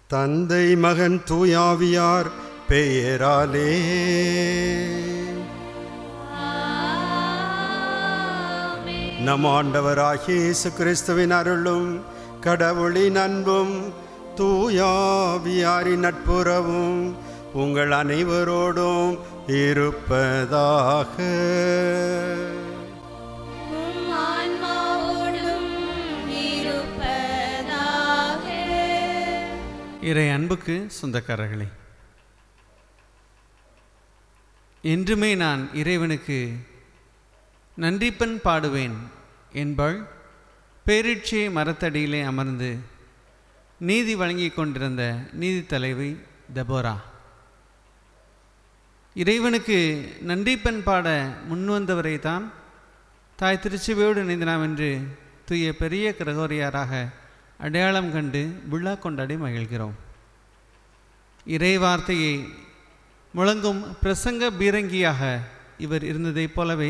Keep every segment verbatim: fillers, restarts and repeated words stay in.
தந்தை மகன் தூயாவியார் பெயராலே. நம் ஆண்டவராகிய இயேசு கிறிஸ்துவின் அருளும் கடவுளின் அன்பும் தூயாவியாரின் நட்புறவும் உங்கள் அனைவரோடும் இருப்பதாக. இறை அன்புக்கு சொந்தக்காரர்களே, என்றுமே நான் இறைவனுக்கு நன்றிப்பன் பாடுவேன் என்பாள் பேரிட்சை மரத்தடியிலே அமர்ந்து நீதி வழங்கி கொண்டிருந்த நீதி தலைவி தெபோரா. இறைவனுக்கு நன்றிப்பன் பாட முன்வந்தவரை தான் தாய் திருச்சபையோடு இணைந்தனாம் என்று தூய பெரிய கிரகோரியாராக அடையாளம் கண்டு விழா கொண்டாடி மகிழ்கிறோம். இறை வார்த்தையை முழங்கும் பிரசங்க பீரங்கியாக இவர் இருந்ததைப் போலவே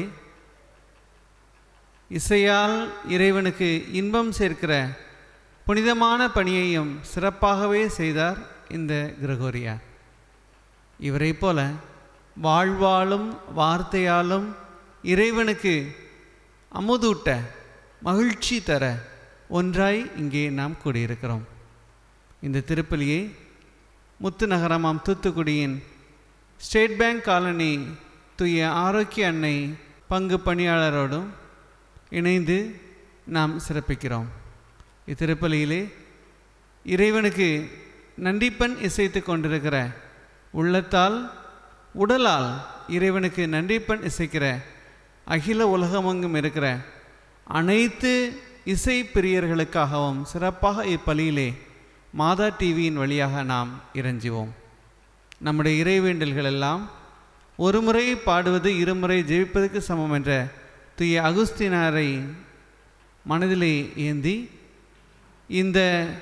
இசையால் இறைவனுக்கு இன்பம் சேர்க்கிற புனிதமான பணியையும் சிறப்பாகவே செய்தார் இந்த கிரகோரியார். இவரை போல வாழ்வாலும் வார்த்தையாலும் இறைவனுக்கு அமுதூட்ட மகிழ்ச்சி தர ஒன்றாய் இங்கே நாம் கூடியிருக்கிறோம். இந்த திருப்பலியை முத்து நகரமாம் தூத்துக்குடியின் ஸ்டேட் பேங்க் காலனி தூய ஆரோக்கிய அன்னை பங்கு பணியாளரோடும் இணைந்து நாம் சிறப்பிக்கிறோம். இத்திருப்பலியிலே இறைவனுக்கு நன்றிப்பன் இசைத்து கொண்டிருக்கிற, உள்ளத்தால் உடலால் இறைவனுக்கு நன்றிப்பன் இசைக்கிற அகில உலகமெங்கும் இருக்கிற அனைத்து இசை பிரியர்களுக்காகவும் சிறப்பாக இப்பலியிலே மாதா டிவியின் வழியாக நாம் இறைஞ்சுவோம். நம்முடைய இறைவேண்டல்கள் எல்லாம் ஒரு முறை பாடுவது இருமுறை ஜெபிப்பதற்கு சமம் என்ற தூய அகுஸ்தினாரை மனதிலே ஏந்தி இந்த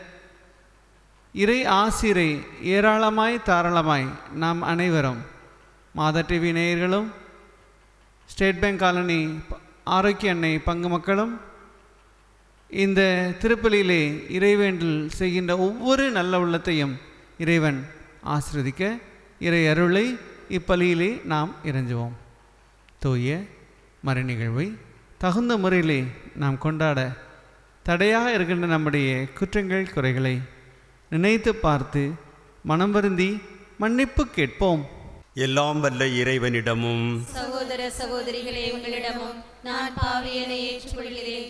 இறை ஆசிரை ஏராளமாய் தாராளமாய் நாம் அனைவரும் மாதா டிவி நேயர்களும் ஸ்டேட் பேங்க் காலனி ஆரோக்கிய அன்னை பங்கு மக்களும் இந்த திருப்பலியிலே இறைவேண்டல் செய்கின்ற ஒவ்வொரு நல்ல உள்ளத்தையும் இறைவன் ஆசிர்வதிக்க இறை அருளை இப்பலியிலே நாம் இறைஞ்சுவோம். தூய மறை நிகழ்வை தகுந்த முறையிலே நாம் கொண்டாட தடையாக இருக்கின்ற நம்முடைய குற்றங்கள் குறைகளை நினைத்து பார்த்து மனம் வருந்தி மன்னிப்பு கேட்போம். எல்லாம் வல்ல இறைவனிடமும் சகோதர சகோதரிகளே உங்களிடமும் நான் பாவியனை ஏற்றுக்கொள்கிறேன்.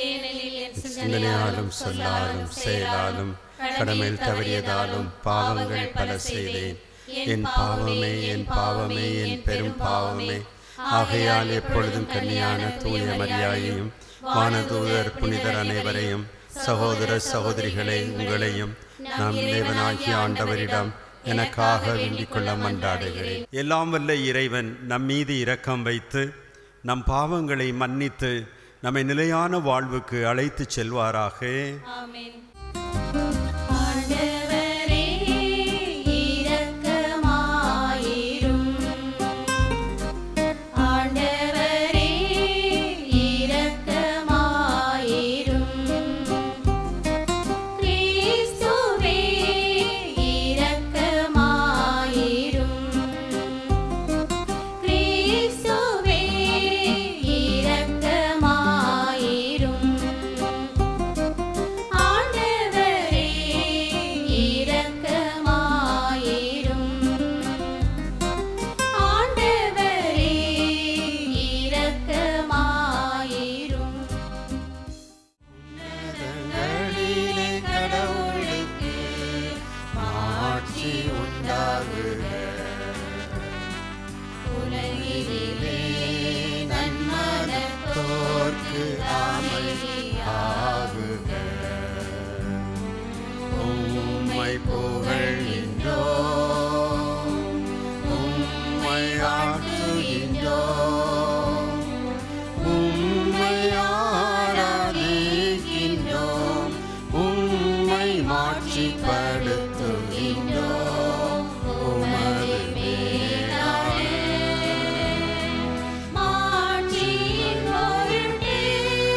சிந்தனையாலும் சொல்லாலும் செயலாலும் கடமையில் தவறியதாலும் பாவங்கள் பல செய்தேன். என் பாவமே என் பாவமே என் பெரும் பாவமே. ஆகையால் எப்பொழுதும் கன்னியான தூய மரியாயையும் வானதூதர் புனிதர் அனைவரையும் சகோதர சகோதரிகளை உங்களையும் நம் தேவனாகிய ஆண்டவரிடம் எனக்காக வேண்டிக் கொள்ள மன்றாடுகிறேன். எல்லாம் வல்ல இறைவன் நம் மீது இரக்கம் வைத்து நம் பாவங்களை மன்னித்து நம்மை நிலையான வாழ்வுக்கு அழைத்து செல்வாராக. ஆமென்.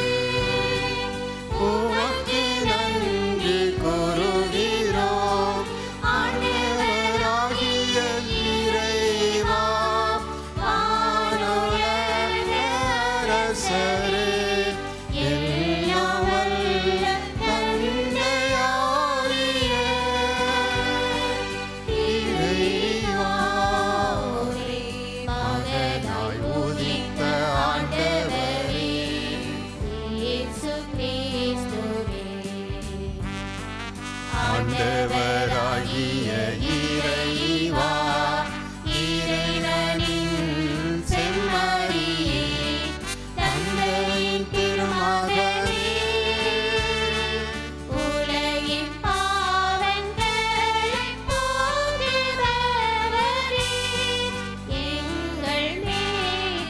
உமக்கு நன்றி கூறுகிறோம். ஆண்டவராகிய இறைவா, இறைவனின் செம்மறியே, தந்தையின் திருமகனே, உலகின் பாவங்களைப் போக்குபவரே, எங்கள் மேல்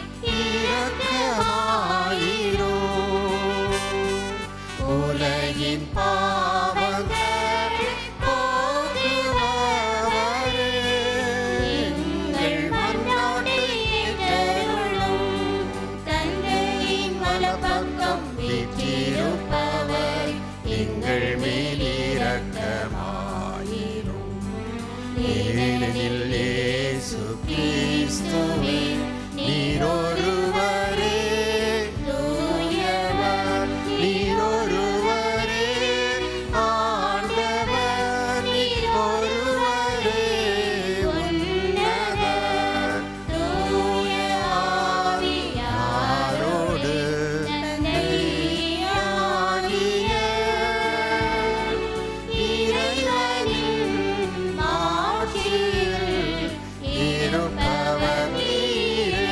இரக்கமாயிரும். உலகின் பாவங்களைப் போக்குபவரே, எங்கள் மன்றாட்டை ஏற்றருளும். தந்தையின் வலப்பக்கம் வீற்றிருப்பவர் எங்கள் மேல் இரக்கமாயிரும். ஏனெனில் இயேசு கிறிஸ்துவே நீரொருவரே தூயவர், நீரொருவரே ஆண்டவர், நீரொருவரே உன்னதர். தூய ஆவியாரோடு தந்தையாகிய இறைவனின் ஆட்சியில் இருப்பவர் நீரே.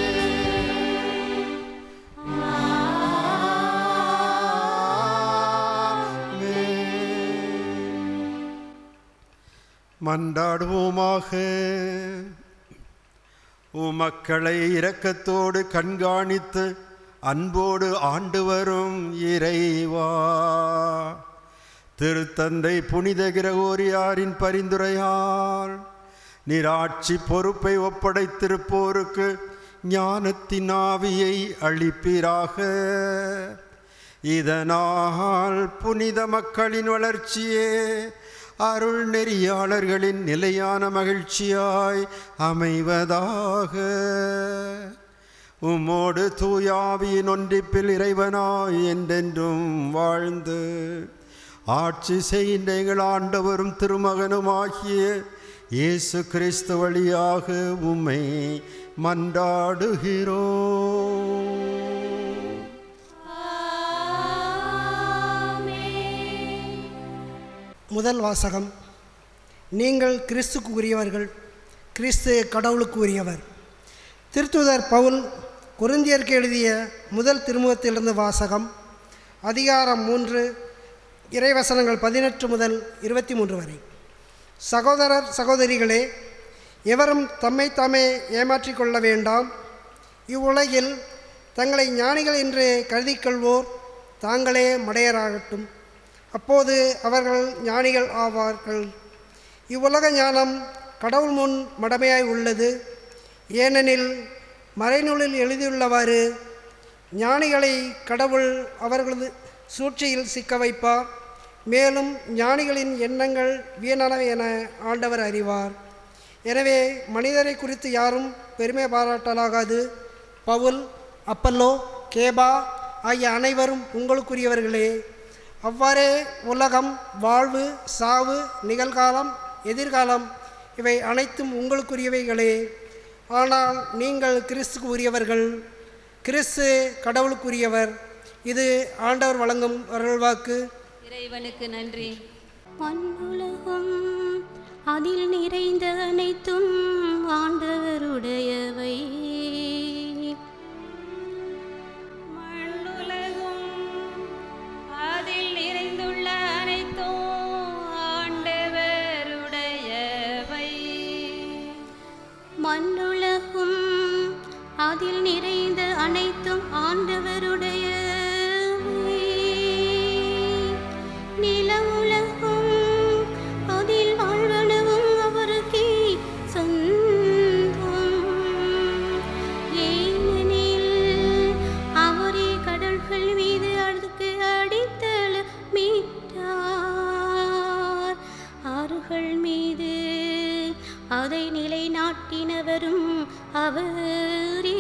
ஆமென். மன்றாடுவோமாக. உமக்களை இரக்கத்தோடு கண்காணித்து அன்போடு ஆண்டு வரும் இறைவா, திருத்தந்தை புனித கிரகோரியாரின் பரிந்துரையால் நீராட்சி பொறுப்பை ஒப்படைத்திருப்போருக்கு ஞானத்தின் ஆவியை அளிப்பீராக. இதனால் புனித மக்களின் வளர்ச்சியே அருள் நெறியாளர்களின் நிலையான மகிழ்ச்சியாய் அமைவதாக. உம்மோடு தூயாவியின் ஒன்றிப்பில் இறைவனாய் என்றென்றும் வாழ்ந்து ஆட்சி செய்கின்ற எங்கள் ஆண்டவரும் திருமகனுமாகிய இயேசு கிறிஸ்து வழியாக உம்மை மன்றாடுகிறோம். முதல் வாசகம். நீங்கள் கிறிஸ்துக்கு உரியவர்கள், கிறிஸ்து கடவுளுக்கு உரியவர். திருத்தூதர் பவுல் கொரிந்தியருக்கு எழுதிய முதல் திருமுகத்திலிருந்து வாசகம். அதிகாரம் மூன்று, இறைவசனங்கள் பதினெட்டு முதல் இருபத்தி மூன்று வரை. சகோதரர் சகோதரிகளே, எவரும் தம்மை தாமே ஏமாற்றிக் கொள்ள வேண்டாம். இவ்வுலகில் தங்களை ஞானிகள் என்று கருதிக்கொள்வோர் தாங்களே மடையராகட்டும். அப்போது அவர்கள் ஞானிகள் ஆவார்கள். இவ்வுலக ஞானம் கடவுள் முன் மடமையாய் உள்ளது. ஏனெனில் மறைநூலில் எழுதியுள்ளவாறு, ஞானிகளை கடவுள் அவர்களது சூழ்ச்சியில் சிக்க வைப்பார். மேலும் ஞானிகளின் எண்ணங்கள் வீணானவை என ஆண்டவர் அறிவார். எனவே மனிதரை குறித்து யாரும் பெருமை பாராட்டலாகாது. பவுல், அப்பல்லோ, கேபா ஆகிய அனைவரும் உங்களுக்குரியவர்களே. அவ்வாறே உலகம், வாழ்வு, சாவு, நிகழ்காலம், எதிர்காலம் இவை அனைத்தும் உங்களுக்குரியவைகளே. ஆனால் நீங்கள் கிறிஸ்துக்கு உரியவர்கள், கிறிஸ்து கடவுளுக்குரியவர். இது ஆண்டவர் வழங்கும் அருள்வாக்கு. இறைவனுக்கு நன்றி. மண்ணுலகம் அதில் நிறைந்த அனைத்தும் ஆண்டவருடையவை. மண்ணுலகும் அதில் நிறைந்துள்ள அனைத்தும் ஆண்டவருடையவை. மண்ணுலகம் அதில் நிறைந்த அனைத்தும் ஆண்டவருடையவை. நில உலகம் அதில் வாழ்வனவும் அவருக்கே சொந்தம். ஏனெனில் அவரே கடல்கள் மீது அடுக்கு அடித்தள மீட்டார். ஆறுகள் மீது அதை நிலைநாட்டினவரும் அவரே.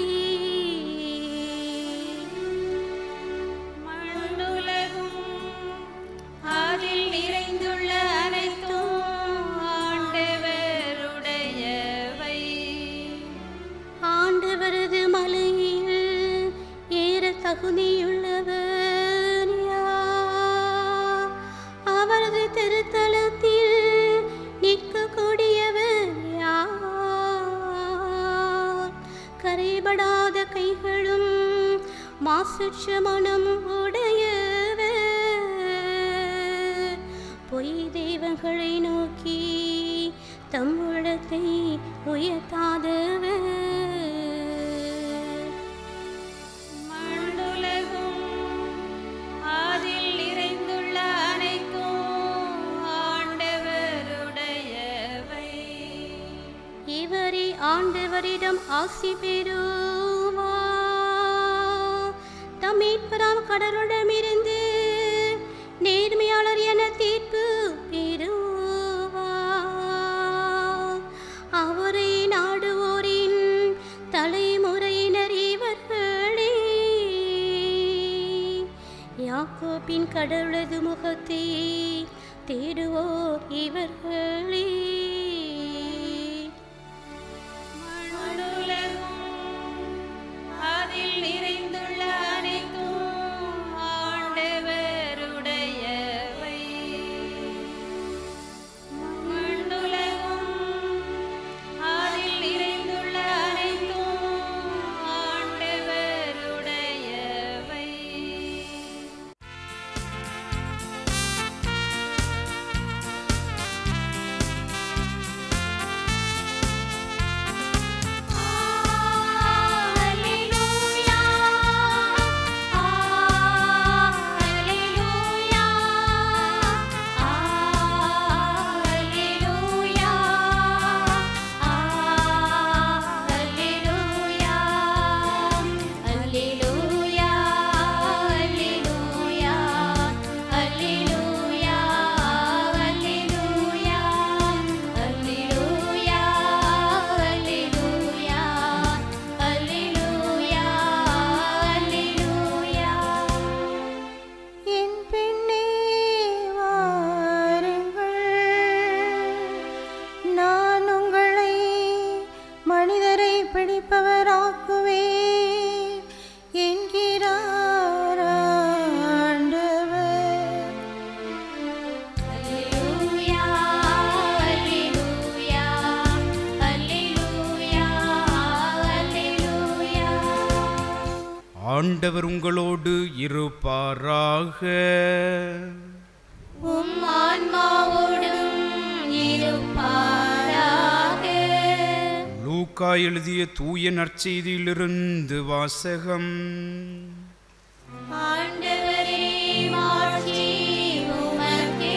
மண்ணுலகும் அதில் நிறைந்துள்ள அனைத்தும் ஆண்டவருடையவை. ஆண்டவரது மலையில் ஏற தகுதியுள்ளவர் யார்? அவரது திருத்தலத்தில் மாசற்ற மனம் உடையவர், பொய் தெய்வங்களை நோக்கி தம் உள்ளத்தை உயர்த்தாதவர். மண்ணுலகும் அதில் நிறைந்துள்ள அனைத்தும் ஆண்டவருடையவை. இவரே ஆண்டவரிடம் ஆசி பெறுவார். தம் மீட்பராம் கடவுளிடமிருந்து நேர்மையாளர் என தீர்ப்பு பெறுவார். அவரை நாடுவோரின் தலைமுறையினர் இவர்களே. யாக்கோபின் கடவுளது முகத்தை தேடுவோர் இவர்களே. மண்ணுலகும் அதில் நிறைந்துள்ள அனைத்தும் ஆண்டவருடையவை. மண்ணுலகும் அதில் நிறைந்துள்ள அனைத்தும் ஆண்டவருடையவை. Alleluia, Alleluia, Alleluia, Alleluia, Alleluia, Alleluia, Alleluia, Alleluia, Alleluia, Alleluia, Alleluia, Alleluia. என் பெண்ணே வாருங்கள், நான் உங்களை மனிதரை பிடிப்பவராக்குவேன் என்கிறார் ஆண்டவர். Alleluia, Alleluia, Alleluia, Alleluia. ஆண்டவர் உங்களோடு இருப்பாராக. உம் ஆன்மாவோடும் இருப்பாராக. லூக்கா எழுதிய தூய நற்செய்தியிலிருந்து வாசகம். ஆண்டவரே, மாட்சி உமக்கே.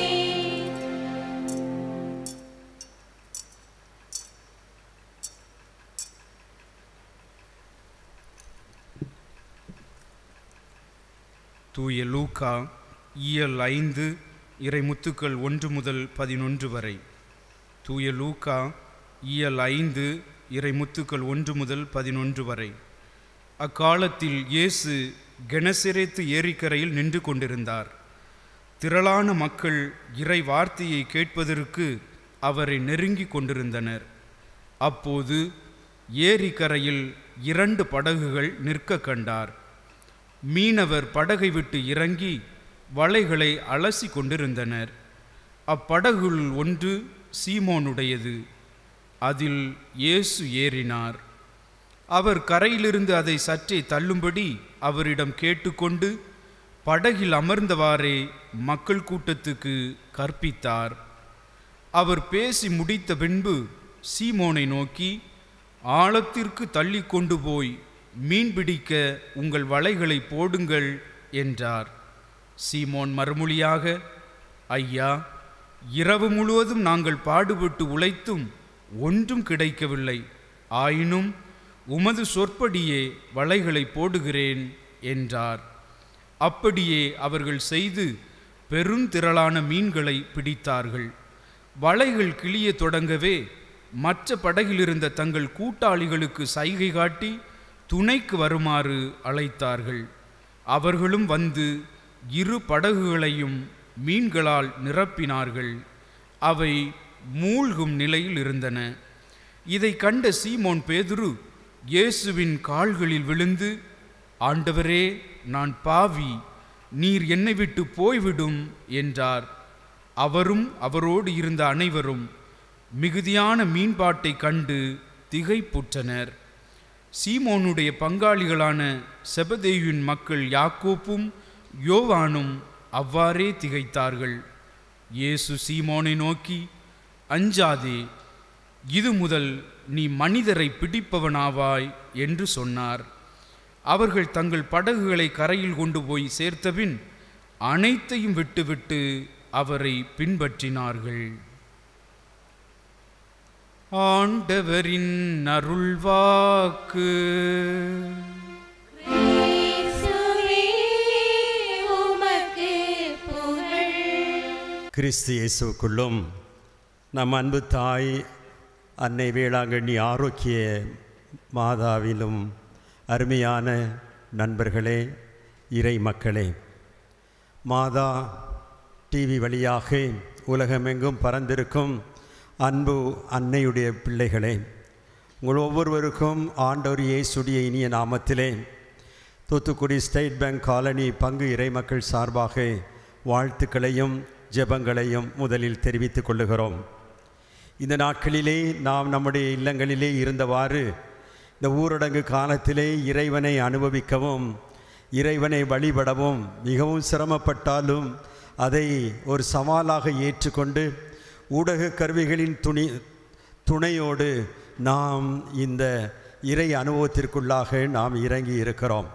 தூய லூக்கா இயல் ஐந்து இறைமுத்துக்கள் ஒன்று முதல் பதினொன்று வரை. தூய லூக்கா இயல் ஐந்து இறைமுத்துக்கள் ஒன்று முதல் பதினொன்று வரை. அக்காலத்தில் இயேசு கெனசரேத்து ஏரிக்கரையில் நின்று கொண்டிருந்தார். திரளான மக்கள் இறை வார்த்தையை கேட்பதற்கு அவரை நெருங்கி கொண்டிருந்தனர். அப்போது ஏரிக்கரையில் இரண்டு படகுகள் நிற்க கண்டார். மீனவர் படகை விட்டு இறங்கி வலைகளை அலசி கொண்டிருந்தனர். அப்படகுள் ஒன்று சீமோனுடையது. அதில் இயேசு ஏறினார். அவர் கரையிலிருந்து அதை சற்றே தள்ளும்படி அவரிடம் கேட்டுக்கொண்டு படகில் அமர்ந்தவாறே மக்கள் கூட்டத்துக்கு கற்பித்தார். அவர் பேசி முடித்த பின்பு சீமோனை நோக்கி, ஆழத்திற்கு தள்ளி கொண்டு போய் மீன்பிடிக்க உங்கள் வலைகளை போடுங்கள் என்றார். சீமோன் மறுமொழியாக, ஐயா, இரவு முழுவதும் நாங்கள் பாடுபட்டு உழைத்தும் ஒன்றும் கிடைக்கவில்லை. ஆயினும் உமது சொற்படியே வலைகளை போடுகிறேன் என்றார். அப்படியே அவர்கள் செய்து பெருந்திரளான மீன்களை பிடித்தார்கள். வலைகள் கிளிய தொடங்கவே மற்ற படகிலிருந்த தங்கள் கூட்டாளிகளுக்கு சைகை காட்டி துணைக்கு வருமாறு அழைத்தார்கள். அவர்களும் வந்து இரு படகுகளையும் மீன்களால் நிரப்பினார்கள். அவை மூழ்கும் நிலையில் இருந்தன. இதை கண்ட சீமோன் பேதுரு இயேசுவின் கால்களில் விழுந்து, ஆண்டவரே, நான் பாவி, நீர் என்னை விட்டு போய்விடும் என்றார். அவரும் அவரோடு இருந்த அனைவரும் மிகுதியான மீன்பாட்டை கண்டு திகைப்புற்றனர். சீமோனுடைய பங்காளிகளான செபதேயுவின் மக்கள் யாக்கோப்பும் யோவானும் அவ்வாறே திகைத்தார்கள். இயேசு சீமோனை நோக்கி, அஞ்சாதே, இது முதல் நீ மனிதரை பிடிப்பவனாவாய் என்று சொன்னார். அவர்கள் தங்கள் படகுகளை கரையில் கொண்டு போய் சேர்த்தபின் அனைத்தையும் விட்டுவிட்டு அவரை பின்பற்றினார்கள். ஆண்டவரின் அருள்வாக்கு. கிறிஸ்து இயேசுக்குள்ளும் நம் அன்பு தாய் அன்னை வேளாங்கண்ணி ஆரோக்கிய மாதாவிலும் அருமையான நண்பர்களே, இறை மக்களே, மாதா டிவி வழியாக உலகமெங்கும் பறந்திருக்கும் அன்பு அன்னையுடைய பிள்ளைகளே, உங்கள் ஒவ்வொருவருக்கும் ஆண்டவர் இயேசுடைய இனிய நாமத்திலே தூத்துக்குடி ஸ்டேட் பேங்க் காலனி பங்கு இறை மக்கள் சார்பாக வாழ்த்துக்களையும் ஜெபங்களையும் முதலில் தெரிவித்துக் கொள்ளுகிறோம். இந்த நாட்களிலே நாம் நம்முடைய இல்லங்களிலே இருந்தவாறு இந்த ஊரடங்கு காலத்திலே இறைவனை அனுபவிக்கவும் இறைவனை வழிபடவும் மிகவும் சிரமப்பட்டாலும் அதை ஒரு சவாலாக ஏற்றுக்கொண்டு ஊடக கருவிகளின் துணி துணையோடு நாம் இந்த இறை அனுபவத்திற்குள்ளாக நாம் இறங்கி இருக்கிறோம்.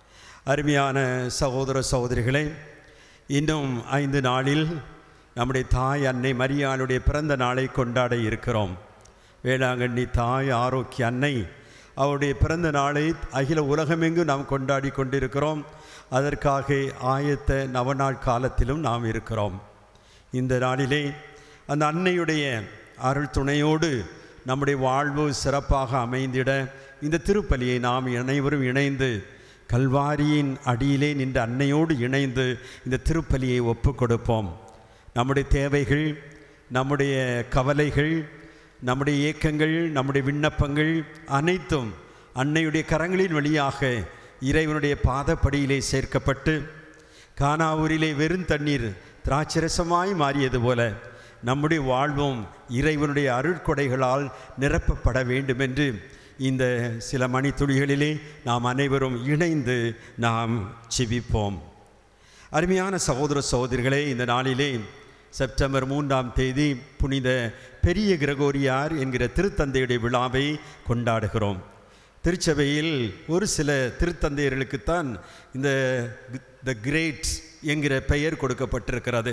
அருமையான சகோதர சகோதரிகளே, இன்னும் ஐந்து நாளில் நம்முடைய தாய் அன்னை மரியாளுடைய பிறந்த நாளை கொண்டாட இருக்கிறோம். வேளாங்கண்ணி தாய் ஆரோக்கிய அன்னை அவருடைய பிறந்த நாளை அகில உலகமெங்கும் நாம் கொண்டாடி கொண்டிருக்கிறோம். அதற்காக ஆயத்த நவநாள் காலத்திலும் நாம் இருக்கிறோம். இந்த நாளிலே அந்த அன்னையுடைய அருள் துணையோடு நம்முடைய வாழ்வு சிறப்பாக அமைந்திட இந்த திருப்பலியை நாம் அனைவரும் இணைந்து கல்வாரியின் அடியிலே நின்ற அன்னையோடு இணைந்து இந்த திருப்பலியை ஒப்பு கொடுப்போம். நம்முடைய தேவைகள், நம்முடைய கவலைகள், நம்முடைய ஏக்கங்கள், நம்முடைய விண்ணப்பங்கள் அனைத்தும் அன்னையுடைய கரங்களின் வழியாக இறைவனுடைய பாதப்படியிலே சேர்க்கப்பட்டு கானாவூரிலே வெறும் தண்ணீர் திராட்சரசமாய் மாறியது போல நம்முடைய வாழ்வும் இறைவனுடைய அருட்கொடைகளால் நிரப்பப்பட வேண்டுமென்று இந்த சில மணித்துளிகளிலே நாம் அனைவரும் இணைந்து நாம் செபிப்போம். அருமையான சகோதர சகோதரிகளே, இந்த நாளிலே செப்டம்பர் மூன்றாம் தேதி புனித பெரிய கிரகோரியார் என்கிற திருத்தந்தையுடைய விழாவை கொண்டாடுகிறோம். திருச்சபையில் ஒரு சில திருத்தந்தையர்களுக்குத்தான் இந்த த கிரேட் என்கிற பெயர் கொடுக்கப்பட்டிருக்கிறது.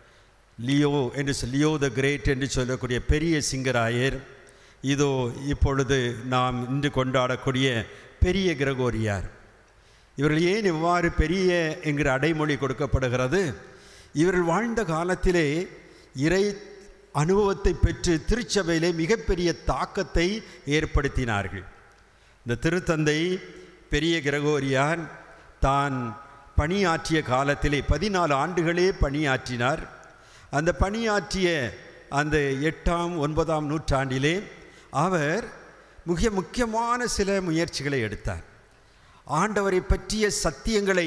லியோ என்று லியோ த கிரேட் என்று சொல்லக்கூடிய பெரிய சிங்கராயர், இதோ இப்பொழுது நாம் இன்று கொண்டாடக்கூடிய பெரிய கிரகோரியார். இவர்கள் ஏன் இவ்வாறு பெரிய என்கிற அடைமொழி கொடுக்கப்படுகிறது? இவர்கள் வாழ்ந்த காலத்திலே இறை அனுபவத்தை பெற்று திருச்சபையிலே மிகப்பெரிய தாக்கத்தை ஏற்படுத்தினார்கள். இந்த திருத்தந்தை பெரிய கிரகோரியார் தான் பணியாற்றிய காலத்திலே பதினாலு ஆண்டுகளே பணியாற்றினார். அந்த பணியாற்றிய அந்த எட்டாம் ஒன்பதாம் நூற்றாண்டிலே அவர் மிக முக்கியமான சில முயற்சிகளை எடுத்தார். ஆண்டவரை பற்றிய சத்தியங்களை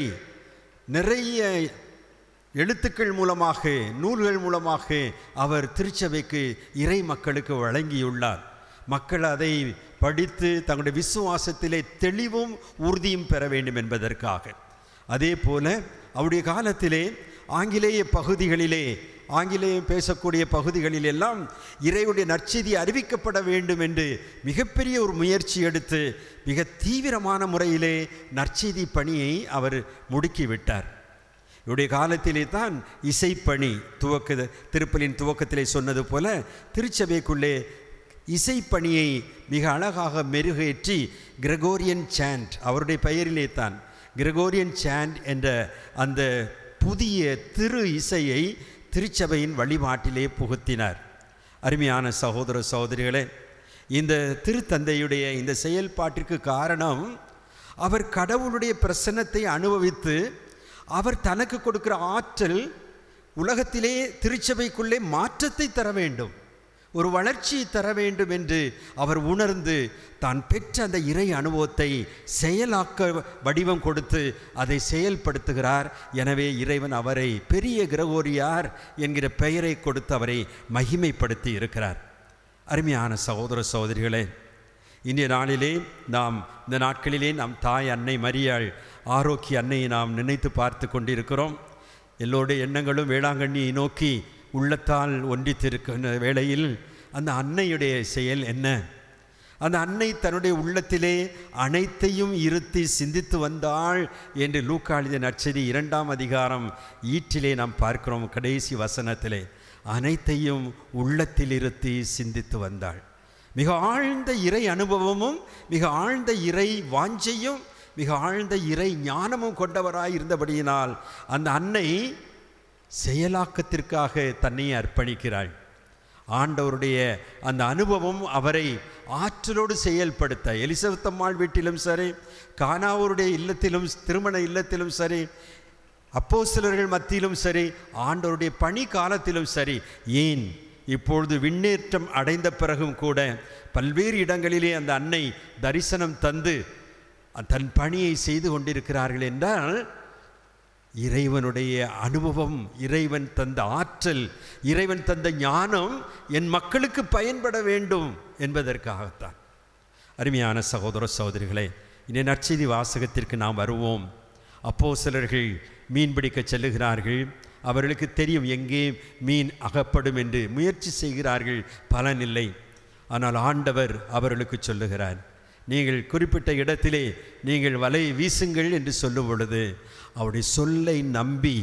நிறைய எழுத்துக்கள் மூலமாக, நூல்கள் மூலமாக அவர் திருச்சபைக்கு இறை மக்களுக்கு வழங்கியுள்ளார். மக்கள் அதை படித்து தங்களுடைய விசுவாசத்திலே தெளிவும் உறுதியும் பெற வேண்டும் என்பதற்காக. அதே போல அவருடைய காலத்திலே ஆங்கிலேய பகுதிகளிலே ஆங்கிலேயம் பேசக்கூடிய பகுதிகளிலெல்லாம் இறைவனுடைய நற்செய்தி அறிவிக்கப்பட வேண்டும் என்று மிகப்பெரிய ஒரு முயற்சி எடுத்து மிக தீவிரமான முறையிலே நற்செய்தி பணியை அவர் முடுக்கிவிட்டார். இவருடைய காலத்திலே தான் இசைப்பணி துவக்க திருப்பலின் துவக்கத்திலே சொன்னது போல திருச்சபைக்குள்ளே இசைப்பணியை மிக அழகாக மெருகேற்றி கிரகோரியன் சாண்ட், அவருடைய பெயரிலே தான் கிரகோரியன் சாண்ட் என்ற அந்த புதிய திரு இசையை திருச்சபையின் வழிபாட்டிலே புகுத்தினார். அருமையான சகோதர சகோதரிகளே, இந்த திருத்தந்தையுடைய இந்த செயல்பாட்டிற்கு காரணம் அவர் கடவுளுடைய பிரசன்னத்தை அனுபவித்து அவர் தனக்கு கொடுக்கிற ஆற்றல் உலகத்திலே திருச்சபைக்குள்ளே மாற்றத்தை தர வேண்டும், ஒரு வளர்ச்சியை தர வேண்டும் என்று அவர் உணர்ந்து தான் பெற்ற அந்த இறை அனுபவத்தை செயலாக்க வடிவம் கொடுத்து அதை செயல்படுத்துகிறார். எனவே இறைவன் அவரை பெரிய கிரகோரியார் என்கிற பெயரை கொடுத்து அவரை மகிமைப்படுத்தி இருக்கிறார். அருமையான சகோதர சகோதரிகளே, இன்றைய நாளிலே நாம் இந்த நாட்களிலே நாம் தாய் அன்னை மரியாள் ஆரோக்கிய அன்னையை நாம் நினைத்து பார்த்து கொண்டிருக்கிறோம். எல்லோருடைய எண்ணங்களும் வேளாங்கண்ணியை நோக்கி உள்ளத்தால் ஒன்றித்திருக்கிற வேளையில் அந்த அன்னையுடைய செயல் என்ன? அந்த அன்னை தன்னுடைய உள்ளத்திலே அனைத்தையும் இருத்தி சிந்தித்து வந்தாள் என்று லூக்கா எழுதிய நற்செய்தி இரண்டாம் அதிகாரம் ஈற்றிலே நாம் பார்க்கிறோம். கடைசி வசனத்திலே அனைத்தையும் உள்ளத்தில் இருத்தி சிந்தித்து வந்தாள். மிக ஆழ்ந்த இறை அனுபவமும் மிக ஆழ்ந்த இறை வாஞ்சையும் மிக ஆழ்ந்த இறை ஞானமும் கொண்டவராய் இருந்தபடியினால் அந்த அன்னை செயலாக்கத்திற்காக தன்னை அர்ப்பணிக்கிறாள். ஆண்டவருடைய அந்த அனுபவம் அவரை ஆற்றலோடு செயல்படுத்த, எலிசபெத் அம்மாள் வீட்டிலும் சரி, கானாவருடைய இல்லத்திலும் திருமண இல்லத்திலும் சரி, அப்போஸ்தலர்கள் மத்தியிலும் சரி, ஆண்டவருடைய பணி காலத்திலும் சரி, ஏன் இப்பொழுது விண்ணேற்றம் அடைந்த பிறகும் கூட பல்வேறு இடங்களிலே அந்த அன்னை தரிசனம் தந்து தன் பணியை செய்து கொண்டிருக்கிறார்கள் என்றால் இறைவனுடைய அனுபவம், இறைவன் தந்த ஆற்றல், இறைவன் தந்த ஞானம் என் மக்களுக்கு பயன்பட வேண்டும் என்பதற்காகத்தான். அருமையான சகோதர சகோதரிகளே, இந்த நற்செய்தி வாசகத்திற்கு நாம் வருவோம். அப்போஸ்தலர்கள் மீன் பிடிக்க செல்லுகிறார்கள். அவர்களுக்கு தெரியும் எங்கே மீன் அகப்படும் என்று முயற்சி செய்கிறார்கள், பலனில்லை. ஆனால் ஆண்டவர் அவர்களுக்கு சொல்லுகிறார், நீங்கள் குறிப்பிட்ட இடத்திலே நீங்கள் வலை வீசுங்கள் என்று சொல்லும் பொழுது அவருடைய சொல்லை நம்பி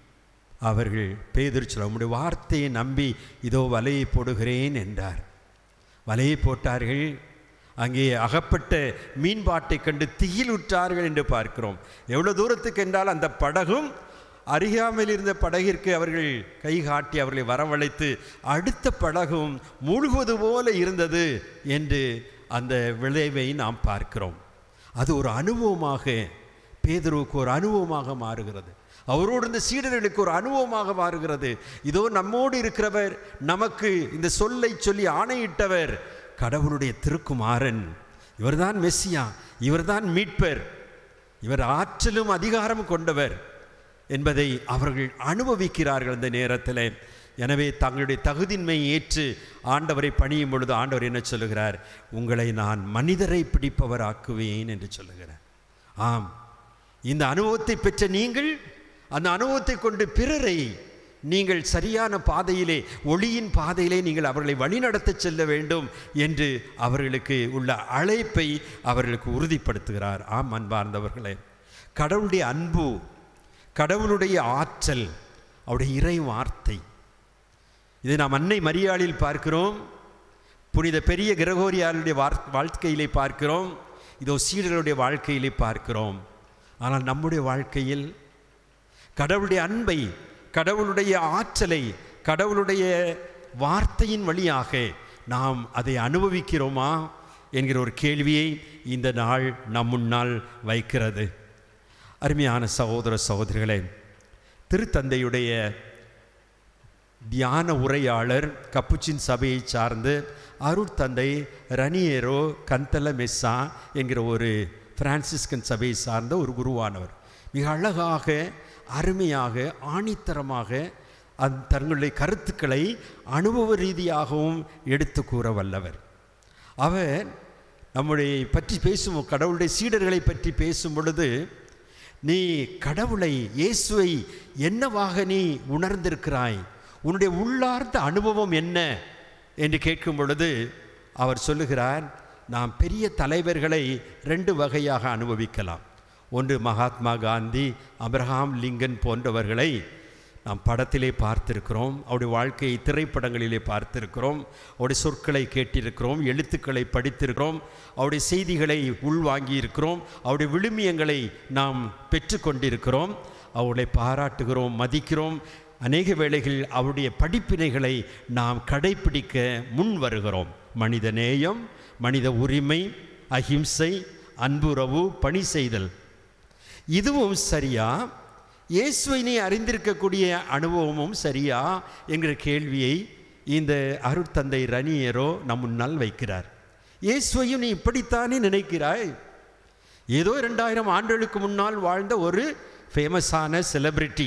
அவர்கள் பேதுரு சொல்ல உம்முடைய வார்த்தையை நம்பி இதோ வலையை போடுகிறேன் என்றார். வலையை போட்டார்கள். அங்கே அகப்பட்ட மீன்பாட்டை கண்டு திகிலுற்றார்கள் என்று பார்க்கிறோம். எவ்வளோ தூரத்துக்கு என்றால் அந்த படகும் அருகாமையில் இருந்த படகிற்கு அவர்கள் கை காட்டி அவர்களை வரவழைத்து அடுத்த படகும் மூழ்குவது போல இருந்தது என்று அந்த விளைவை நாம் பார்க்கிறோம். அது ஒரு அனுபவமாக பேதுருவுக்கு ஒரு அனுபவமாக மாறுகிறது. அவரோடு இந்த சீடர்களுக்கு ஒரு அனுபவமாக மாறுகிறது. இதோ நம்மோடு இருக்கிறவர், நமக்கு இந்த சொல்லை சொல்லி ஆணையிட்டவர் கடவுளுடைய திருக்குமாரன், இவர்தான் மெஸ்ஸியா, இவர்தான் மீட்பர், இவர் ஆற்றலும் அதிகாரம் கொண்டவர் என்பதை அவர்கள் அனுபவிக்கிறார்கள் இந்த நேரத்தில். எனவே தங்களுடைய தகுதின்மையை ஏற்று ஆண்டவரை பணியும் பொழுது ஆண்டவர் என்ன சொல்லுகிறார்? உங்களை நான் மனிதரை பிடிப்பவராக்குவேன் என்று சொல்லுகிறார். ஆம், இந்த அனுபவத்தை பெற்ற நீங்கள் அந்த அனுபவத்தை கொண்டு பிறரை நீங்கள் சரியான பாதையிலே, ஒளியின் பாதையிலே நீங்கள் அவர்களை வழிநடத்த செல்ல வேண்டும் என்று அவர்களுக்கு உள்ள அழைப்பை அவர்களுக்கு உறுதிப்படுத்துகிறார். ஆம் அன்பார்ந்தவர்களே, கடவுளுடைய அன்பு, கடவுளுடைய ஆற்றல், அவருடைய இறை வார்த்தை, இதை நாம் அன்னை மரியாளில் பார்க்கிறோம், புனித பெரிய கிரகோரியாளுடைய வாழ்க்கையிலே பார்க்கிறோம், இதோ சீடர்களுடைய வாழ்க்கையிலே பார்க்கிறோம். ஆனால் நம்முடைய வாழ்க்கையில் கடவுளுடைய அன்பை, கடவுளுடைய ஆற்றலை, கடவுளுடைய வார்த்தையின் வழியாக நாம் அதை அனுபவிக்கிறோமா என்கிற ஒரு கேள்வியை இந்த நாள் நம் முன்னால் வைக்கிறது. அருமையான சகோதர சகோதரிகளே, திருத்தந்தையுடைய தியான உரையாளர் கப்புச்சின் சபையை சார்ந்து அருட்தந்தை ரனியேரோ கந்தல மெஸ்ஸா என்கிற ஒரு பிரான்சிஸ்கன் சபையை சார்ந்த ஒரு குருவானவர் மிக அழகாக, அருமையாக, ஆணித்தரமாக அந்த தங்களுடைய கருத்துக்களை அனுபவ ரீதியாகவும் எடுத்து கூற வல்லவர். அவர் நம்முடைய பற்றி பேசும், கடவுளுடைய சீடர்களை பற்றி பேசும் பொழுது, நீ கடவுளை, இயேசுவை என்னவாக நீ உணர்ந்திருக்கிறாய், உன்னுடைய உள்ளார்ந்த அனுபவம் என்ன என்று கேட்கும் பொழுது அவர் சொல்லுகிறார், நாம் பெரிய தலைவர்களை ரெண்டு வகையாக அனுபவிக்கலாம். ஒன்று மகாத்மா காந்தி, அப்ரஹாம் லிங்கன் போன்றவர்களை நாம் படத்திலே பார்த்திருக்கிறோம், அவருடைய வாழ்க்கையை திரைப்படங்களிலே பார்த்திருக்கிறோம், அவருடைய சொற்களை கேட்டிருக்கிறோம், எழுத்துக்களை படித்திருக்கிறோம், அவருடைய செய்திகளை உள்வாங்கி இருக்கிறோம், அவருடைய விழுமியங்களை நாம் பெற்று கொண்டிருக்கிறோம், அவர்களை பாராட்டுகிறோம், மதிக்கிறோம். அநேக வேளைகளில் அவருடைய படிப்பினைகளை நாம் கடைப்பிடிக்க முன் வருகிறோம். மனித நேயம், மனித உரிமை, அஹிம்சை, அன்புறவு, பணி செய்தல், இதுவும் சரியா? இயேசுவை நீ அறிந்திருக்கக்கூடிய அனுபவமும் சரியா என்கிற கேள்வியை இந்த அருட்தந்தை ரனியேரோ நம் முன்னால் வைக்கிறார். இயேசுவையும் நீ இப்படித்தானே நினைக்கிறாய்? ஏதோ இரண்டாயிரம் ஆண்டுகளுக்கு முன்னால் வாழ்ந்த ஒரு ஃபேமஸான செலிபிரிட்டி,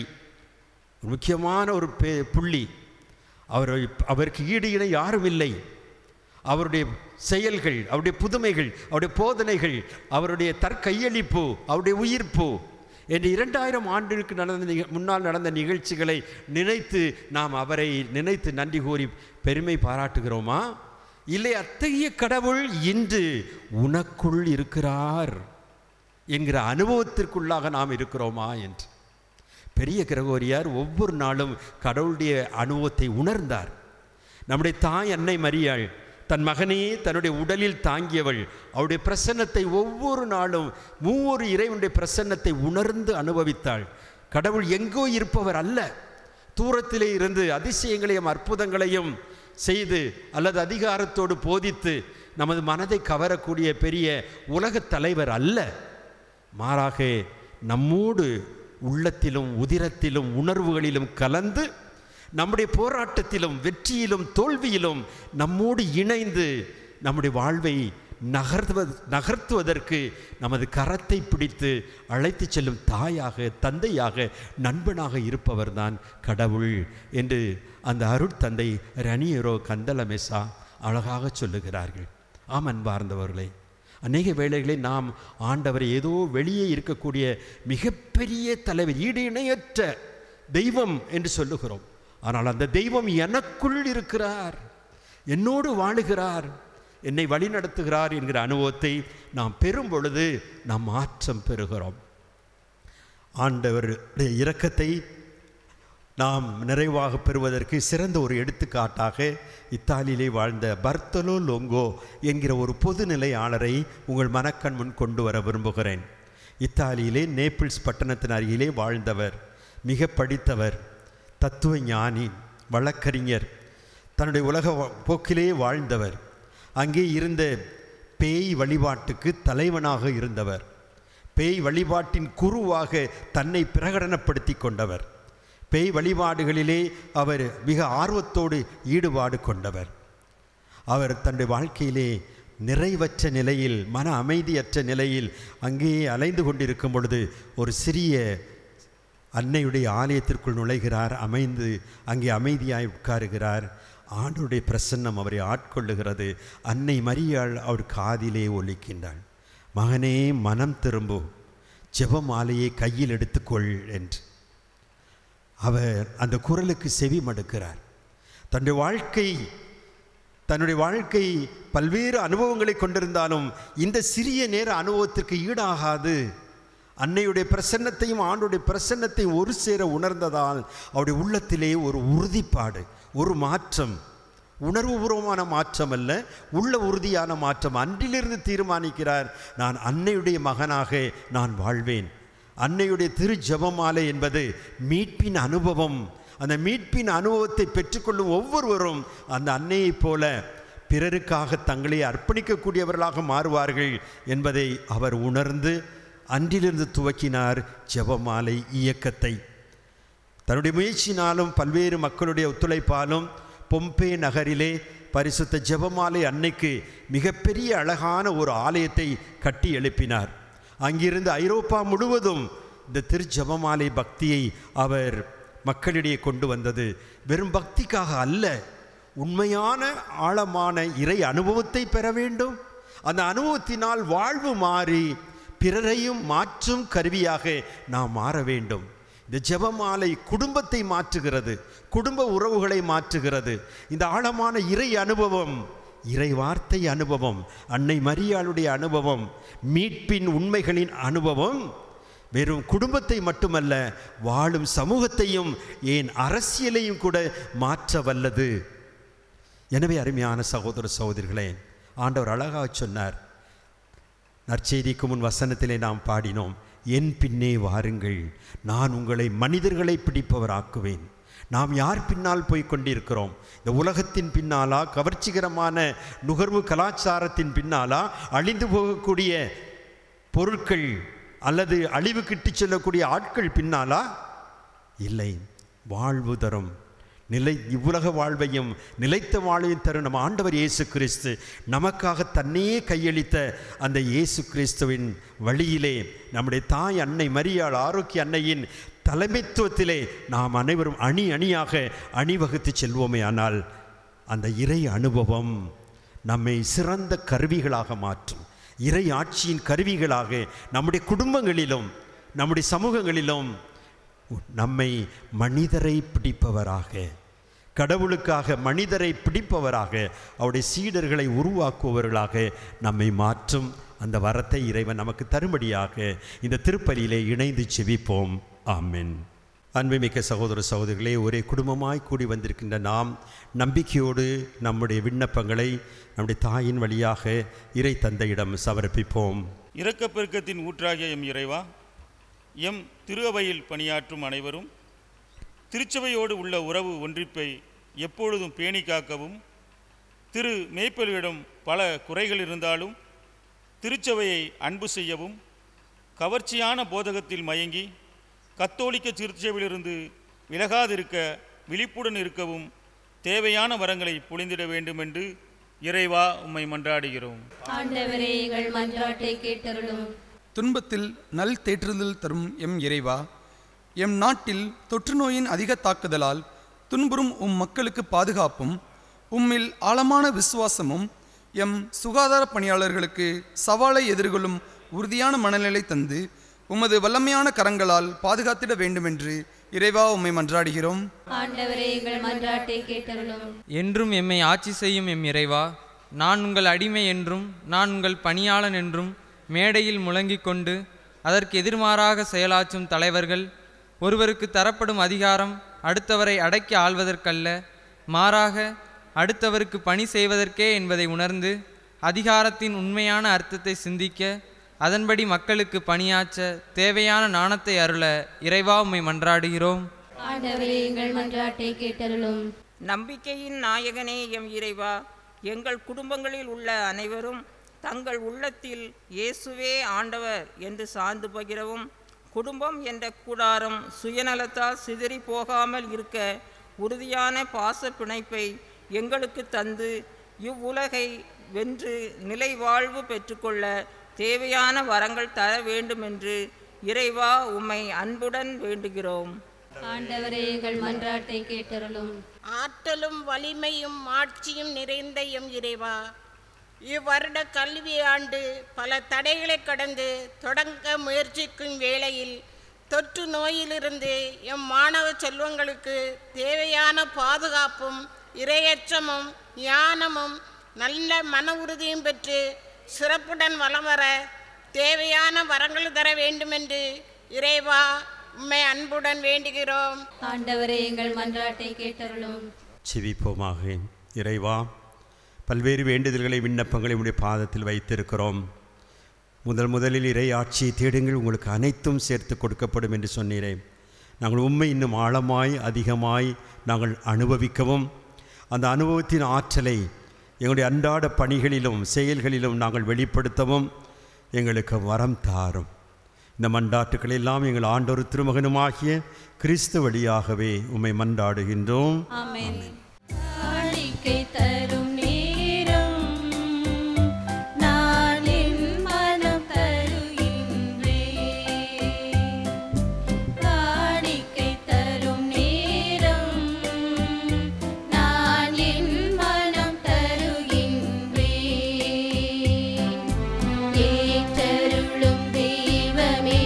முக்கியமான ஒரு புள்ளி, அவர் அவருக்கு ஈடு இணை யாரும் இல்லை. அவருடைய செயல்கள், அவருடைய புதுமைகள், அவருடைய போதனைகள், அவருடைய தற்கையளிப்பு, அவருடைய உயிர்ப்பு என்று இரண்டாயிரம் ஆண்டுகளுக்கு நடந்த நிக முன்னால் நடந்த நிகழ்ச்சிகளை நினைத்து நாம் அவரை நினைத்து நன்றி கூறி பெருமை பாராட்டுகிறோமா? இல்லை, அத்தகைய கடவுள் இன்று உனக்குள் இருக்கிறார் என்கிற அனுபவத்திற்குள்ளாக நாம் இருக்கிறோமா என்று பெரிய கிரகோரியார் ஒவ்வொரு நாளும் கடவுளுடைய அனுபவத்தை உணர்ந்தார். நம்முடைய தாய் அன்னை மரியாள் தன் மகனையே தன்னுடைய உடலில் தாங்கியவள். அவருடைய பிரசன்னத்தை ஒவ்வொரு நாளும் மூவொரு இறைவனுடைய பிரசன்னத்தை உணர்ந்து அனுபவித்தாள். கடவுள் எங்கோ இருப்பவர் அல்ல, தூரத்திலே இருந்து அதிசயங்களையும் அற்புதங்களையும் செய்து அல்லது அதிகாரத்தோடு போதித்து நமது மனதை கவரக்கூடிய பெரிய உலகத் தலைவர் அல்ல. மாறாக நம்மோடு உள்ளத்திலும் உதிரத்திலும் உணர்வுகளிலும் கலந்து நம்முடைய போராட்டத்திலும் வெற்றியிலும் தோல்வியிலும் நம்மோடு இணைந்து நம்முடைய வாழ்வை நகர்த்துவ நகர்த்துவதற்கு நமது கரத்தை பிடித்து அழைத்து செல்லும் தாயாக, தந்தையாக, நண்பனாக இருப்பவர்தான் கடவுள் என்று அந்த அருட்தந்தை ரனியரோ கந்தலமெசா அழகாக சொல்லுகிறார்கள். ஆம் அன்பார்ந்தவர்களே, அநேக வேளைகளில் நாம் ஆண்டவரை ஏதோ வெளியே இருக்கக்கூடிய மிகப்பெரிய தலைவர், ஈடு இணையற்ற தெய்வம் என்று சொல்லுகிறோம். ஆனால் அந்த தெய்வம் எனக்குள் இருக்கிறார், என்னோடு வாழுகிறார், என்னை வழி நடத்துகிறார் என்கிற அனுபவத்தை நாம் பெறும் பொழுது நாம் மாற்றம் பெறுகிறோம். ஆண்டவருடைய இரக்கத்தை நாம் நிறைவாக பெறுவதற்கு சிறந்த ஒரு எடுத்துக்காட்டாக இத்தாலியிலே வாழ்ந்த பர்த்தலோ லோங்கோ என்கிற ஒரு பொதுநிலையாளரை உங்கள் மனக்கண் முன் கொண்டு வர விரும்புகிறேன். இத்தாலியிலே நேபிள்ஸ் பட்டணத்தின் அருகிலே வாழ்ந்தவர், மிக படித்தவர், தத்துவ ஞானி, வழக்கறிஞர், தன்னுடைய உலக போக்கிலே வாழ்ந்தவர், அங்கே இருந்த பேய் வழிபாட்டுக்கு தலைவனாக இருந்தவர், பேய் வழிபாட்டின் குருவாக தன்னை பிரகடனப்படுத்தி கொண்டவர், பேய் வழிபாடுகளிலே அவர் மிக ஆர்வத்தோடு ஈடுபாடு கொண்டவர். அவர் தன்னுடைய வாழ்க்கையிலே நிறைவற்ற நிலையில், மன அமைதியற்ற நிலையில் அங்கேயே அலைந்து கொண்டிருக்கும் பொழுது ஒரு சிறிய அன்னையுடைய ஆலயத்திற்குள் நுழைகிறார். அமைந்து அங்கே அமைதியாய் உட்காருகிறார். ஆண்டுடைய பிரசன்னம் அவரை ஆட்கொள்ளுகிறது. அன்னை மரியாள் அவர் காதிலே ஒலிக்கின்றாள், மகனே மனம் திரும்பு, ஜெபமாலையை கையில் எடுத்துக்கொள் என்று. அவர் அந்த குரலுக்கு செவி மடுக்கிறார். தன்னுடைய வாழ்க்கை தன்னுடைய வாழ்க்கை பல்வேறு அனுபவங்களை கொண்டிருந்தாலும் இந்த சிறிய நேர அனுபவத்திற்கு ஈடாகாது. அன்னையுடைய பிரசன்னத்தையும் ஆண்டுடைய பிரசன்னத்தையும் ஒரு சேர உணர்ந்ததால் அவருடைய உள்ளத்திலே ஒரு உறுதிப்பாடு, ஒரு மாற்றம், உணர்வுபூர்வமான மாற்றம் அல்ல, உள்ள உறுதியான மாற்றம். அன்றிலிருந்து தீர்மானிக்கிறார், நான் அன்னையுடைய மகனாக நான் வாழ்வேன். அன்னையுடைய திரு ஜெபமாலை என்பது மீட்பின் அனுபவம். அந்த மீட்பின் அனுபவத்தை பெற்றுக்கொள்ளும் ஒவ்வொருவரும் அந்த அன்னையைப் போல பிறருக்காக தங்களை அர்ப்பணிக்கக்கூடியவர்களாக மாறுவார்கள் என்பதை அவர் உணர்ந்து அன்றிலிருந்து துவக்கினார் ஜெபமாலை இயக்கத்தை. தன்னுடைய முயற்சினாலும் பல்வேறு மக்களுடைய ஒத்துழைப்பாலும் பொம்பே நகரிலே பரிசுத்த ஜெபமாலை அன்னைக்கு மிகப்பெரிய அழகான ஒரு ஆலயத்தை கட்டி எழுப்பினார். அங்கிருந்து ஐரோப்பா முழுவதும் இந்த திரு ஜெபமாலை பக்தியை அவர் மக்களிடையே கொண்டு வந்தது. வெறும் பக்திக்காக அல்ல, உண்மையான ஆழமான இறை அனுபவத்தை பெற வேண்டும். அந்த அனுபவத்தினால் வாழ்வு மாறி பிறரையும் மாற்றும் கருவியாக நாம் மாற வேண்டும். இந்த ஜெபமாலை குடும்பத்தை மாற்றுகிறது, குடும்ப உறவுகளை மாற்றுகிறது. இந்த ஆழமான இறை அனுபவம், இறை வார்த்தை அனுபவம், அன்னை மரியாளுடைய அனுபவம், மீட்பின் உண்மைகளின் அனுபவம் வெறும் குடும்பத்தை மட்டுமல்ல, வாழும் சமூகத்தையும் ஏன் அரசியலையும் கூட மாற்ற வல்லது. எனவே அருமையான சகோதர சகோதரிகளே, ஆண்டவர் அழகாக சொன்னார். நற்செய்திக்கு முன் வசனத்திலே நாம் பாடினோம், என் பின்னே வாருங்கள், நான் உங்களை மனிதர்களை பிடிப்பவராக்குவேன். நாம் யார் பின்னால் போய் கொண்டிருக்கிறோம்? இந்த உலகத்தின் பின்னாலா, கவர்ச்சிகரமான நுகர்வு கலாச்சாரத்தின் பின்னாலா, அழிந்து போகக்கூடிய பொருட்கள் அல்லது அழிவு கிட்டு செல்லக்கூடிய ஆட்கள் பின்னாலா? இல்லை, வாழ்வு தரும் நிலை இவ்வுலக வாழ்வையும் நிலைத்த வாழ்வையும் தரும் நம் ஆண்டவர் இயேசு கிறிஸ்து நமக்காக தன்னையே கையளித்த அந்த இயேசு கிறிஸ்துவின் வழியிலே நம்முடைய தாய் அன்னை மரியாள் ஆரோக்கிய அன்னையின் தலைமைத்துவத்திலே நாம் அனைவரும் அணி அணியாக அணிவகுத்து செல்வோமே. ஆனால் அந்த இறை அனுபவம் நம்மை சிறந்த கருவிகளாக மாற்றும். இறை ஆட்சியின் கருவிகளாக நம்முடைய குடும்பங்களிலும் நம்முடைய சமூகங்களிலும் நம்மை மனிதரை பிடிப்பவராக, கடவுளுக்காக மனிதரை பிடிப்பவராக, அவருடைய சீடர்களை உருவாக்குபவர்களாக நம்மை மாற்றும் அந்த வரத்தை இறைவன் நமக்கு தரும்படியாக இந்த திருப்பலியிலே இணைந்து செபிப்போம். ஆமென். அன்புமிக்க சகோதர சகோதரிகளே, ஒரே குடும்பமாய் கூடி வந்திருக்கின்ற நாம் நம்பிக்கையோடு நம்முடைய விண்ணப்பங்களை நம்முடைய தாயின் வழியாக இறை தந்தையிடம் சமர்ப்பிப்போம். இரக்கப்பெருக்கத்தின் ஊற்றாகிய எம் இறைவா, எம் திருஅவையில் பணியாற்றும் அனைவரும் திருச்சபையோடு உள்ள உறவு ஒன்றிப்பை எப்பொழுதும் பேணி காக்கவும், திரு மேய்ப்பர்களிடம் பல குறைகள் இருந்தாலும் திருச்சபையை அன்பு செய்யவும், கவர்ச்சியான போதகத்தில் மயங்கி கத்தோலிக்க திருச்சபையிலிருந்து விலகாதிருக்க விழிப்புடன் இருக்கவும் தேவையான வரங்களை பொழிந்திட வேண்டும் என்று இறைவா உம்மை மன்றாடுகிறோம். ஆண்டவரே, எங்கள் மன்றாட்டை கேட்டருளும். துன்பத்தில் நல் தேற்றுதல் தரும் எம் இறைவா, எம் நாட்டில் தொற்று நோயின் அதிக தாக்குதலால் துன்புறும் உம் மக்களுக்கு பாதுகாப்பும், உம்மில் ஆழமான விசுவாசமும், எம் சுகாதார பணியாளர்களுக்கு சவாலை எதிர்கொள்ளும் உறுதியான மனநிலை தந்து உமது வல்லமையான கரங்களால் பாதுகாத்திட வேண்டுமென்று இறைவா உம்மை மன்றாடுகிறோம். ஆண்டவரே, எங்கள் மன்றாட்டை கேட்டருளும். என்றும் எம்மை ஆட்சி செய்யும் எம் இறைவா, நான் உங்கள் அடிமை என்றும் நான் உங்கள் பணியாளன் என்றும் மேடையில் முழங்கிக் கொண்டு அதற்கு எதிர்மாறாக செயலாற்றும் தலைவர்கள் ஒருவருக்கு தரப்படும் அதிகாரம் அடுத்தவரை அடக்கி ஆள்வதற்கல்ல, மாறாக அடுத்தவருக்கு பணி செய்வதற்கே என்பதை உணர்ந்து அதிகாரத்தின் உண்மையான அர்த்தத்தை சிந்திக்க, அதன்படி மக்களுக்கு பணியாற்ற தேவையான நாணத்தை அருள இறைவா உம்மை மன்றாடுகிறோம். ஆண்டவரே, எங்கள் மன்றாட்டை கேட்டருளும். நம்பிக்கையின் நாயகனே எம் இறைவா, எங்கள் குடும்பங்களில் உள்ள அனைவரும் தங்கள் உள்ளத்தில் இயேசுவே ஆண்டவர் என்று சார்ந்து பகிரவும், குடும்பம் என்ற கூடாரம் சுயநலத்தால் சிதறி போகாமல் இருக்க உறுதியான பாச பிணைப்பை எங்களுக்கு தந்து இவ்வுலகை வென்று நிலை வாழ்வு பெற்றுக்கொள்ள தேவையான வரங்கள் தர வேண்டுமென்று இறைவா உம்மை அன்புடன் வேண்டுகிறோம். ஆண்டவரே, எங்கள் மன்றாட்டை கேட்டருளும். ஆற்றலும் வலிமையும் ஆட்சியும் நிறைந்த எம் இறைவா, இவ்வருட கல்வி ஆண்டு பல தடைகளை கடந்து தொடங்க முயற்சிக்கும் வேளையில் தொற்று நோயிலிருந்து எம் மாணவ செல்வங்களுக்கு தேவையான பாதுகாப்பும் இறையச்சமும் ஞானமும் நல்ல மன உறுதியும் பெற்று சிறப்புடன் வலம் வர தேவையான வரங்கள் தர வேண்டுமென்று இறைவா உம்மை அன்புடன் வேண்டுகிறோம். ஆண்டவரே, எங்கள் மன்றாட்டை கேட்டருளும். செபிப்போமாக. இறைவா, பல்வேறு வேண்டுதல்களை விண்ணப்பங்களை உடைய பாதத்தில் வைத்திருக்கிறோம். முதல் முதலில் இறை ஆட்சியை தேடுங்கள், உங்களுக்கு அனைத்தும் சேர்த்து கொடுக்கப்படும் என்று சொன்னீரே. நாங்கள் உண்மை இன்னும் ஆழமாய் அதிகமாய் நாங்கள் அனுபவிக்கவும், அந்த அனுபவத்தின் ஆற்றலை எங்களுடைய அன்றாட பணிகளிலும் செயல்களிலும் நாங்கள் வெளிப்படுத்தவும் எங்களுக்கு வரம் தாரும். இந்த மன்றாட்டுக்கள் எல்லாம் எங்கள் ஆண்டோர் திருமகனுமாகிய கிறிஸ்து வழியாகவே உம்மை மன்றாடுகின்றோம். ஆமென். காணிக்கை தரும் நேரம் நான் என் மனம் தருகின்றேன். காணிக்கை தரும் நேரம் நான் என் மனம் தருகின்றேன். ஏற்றருளும் தெய்வமே,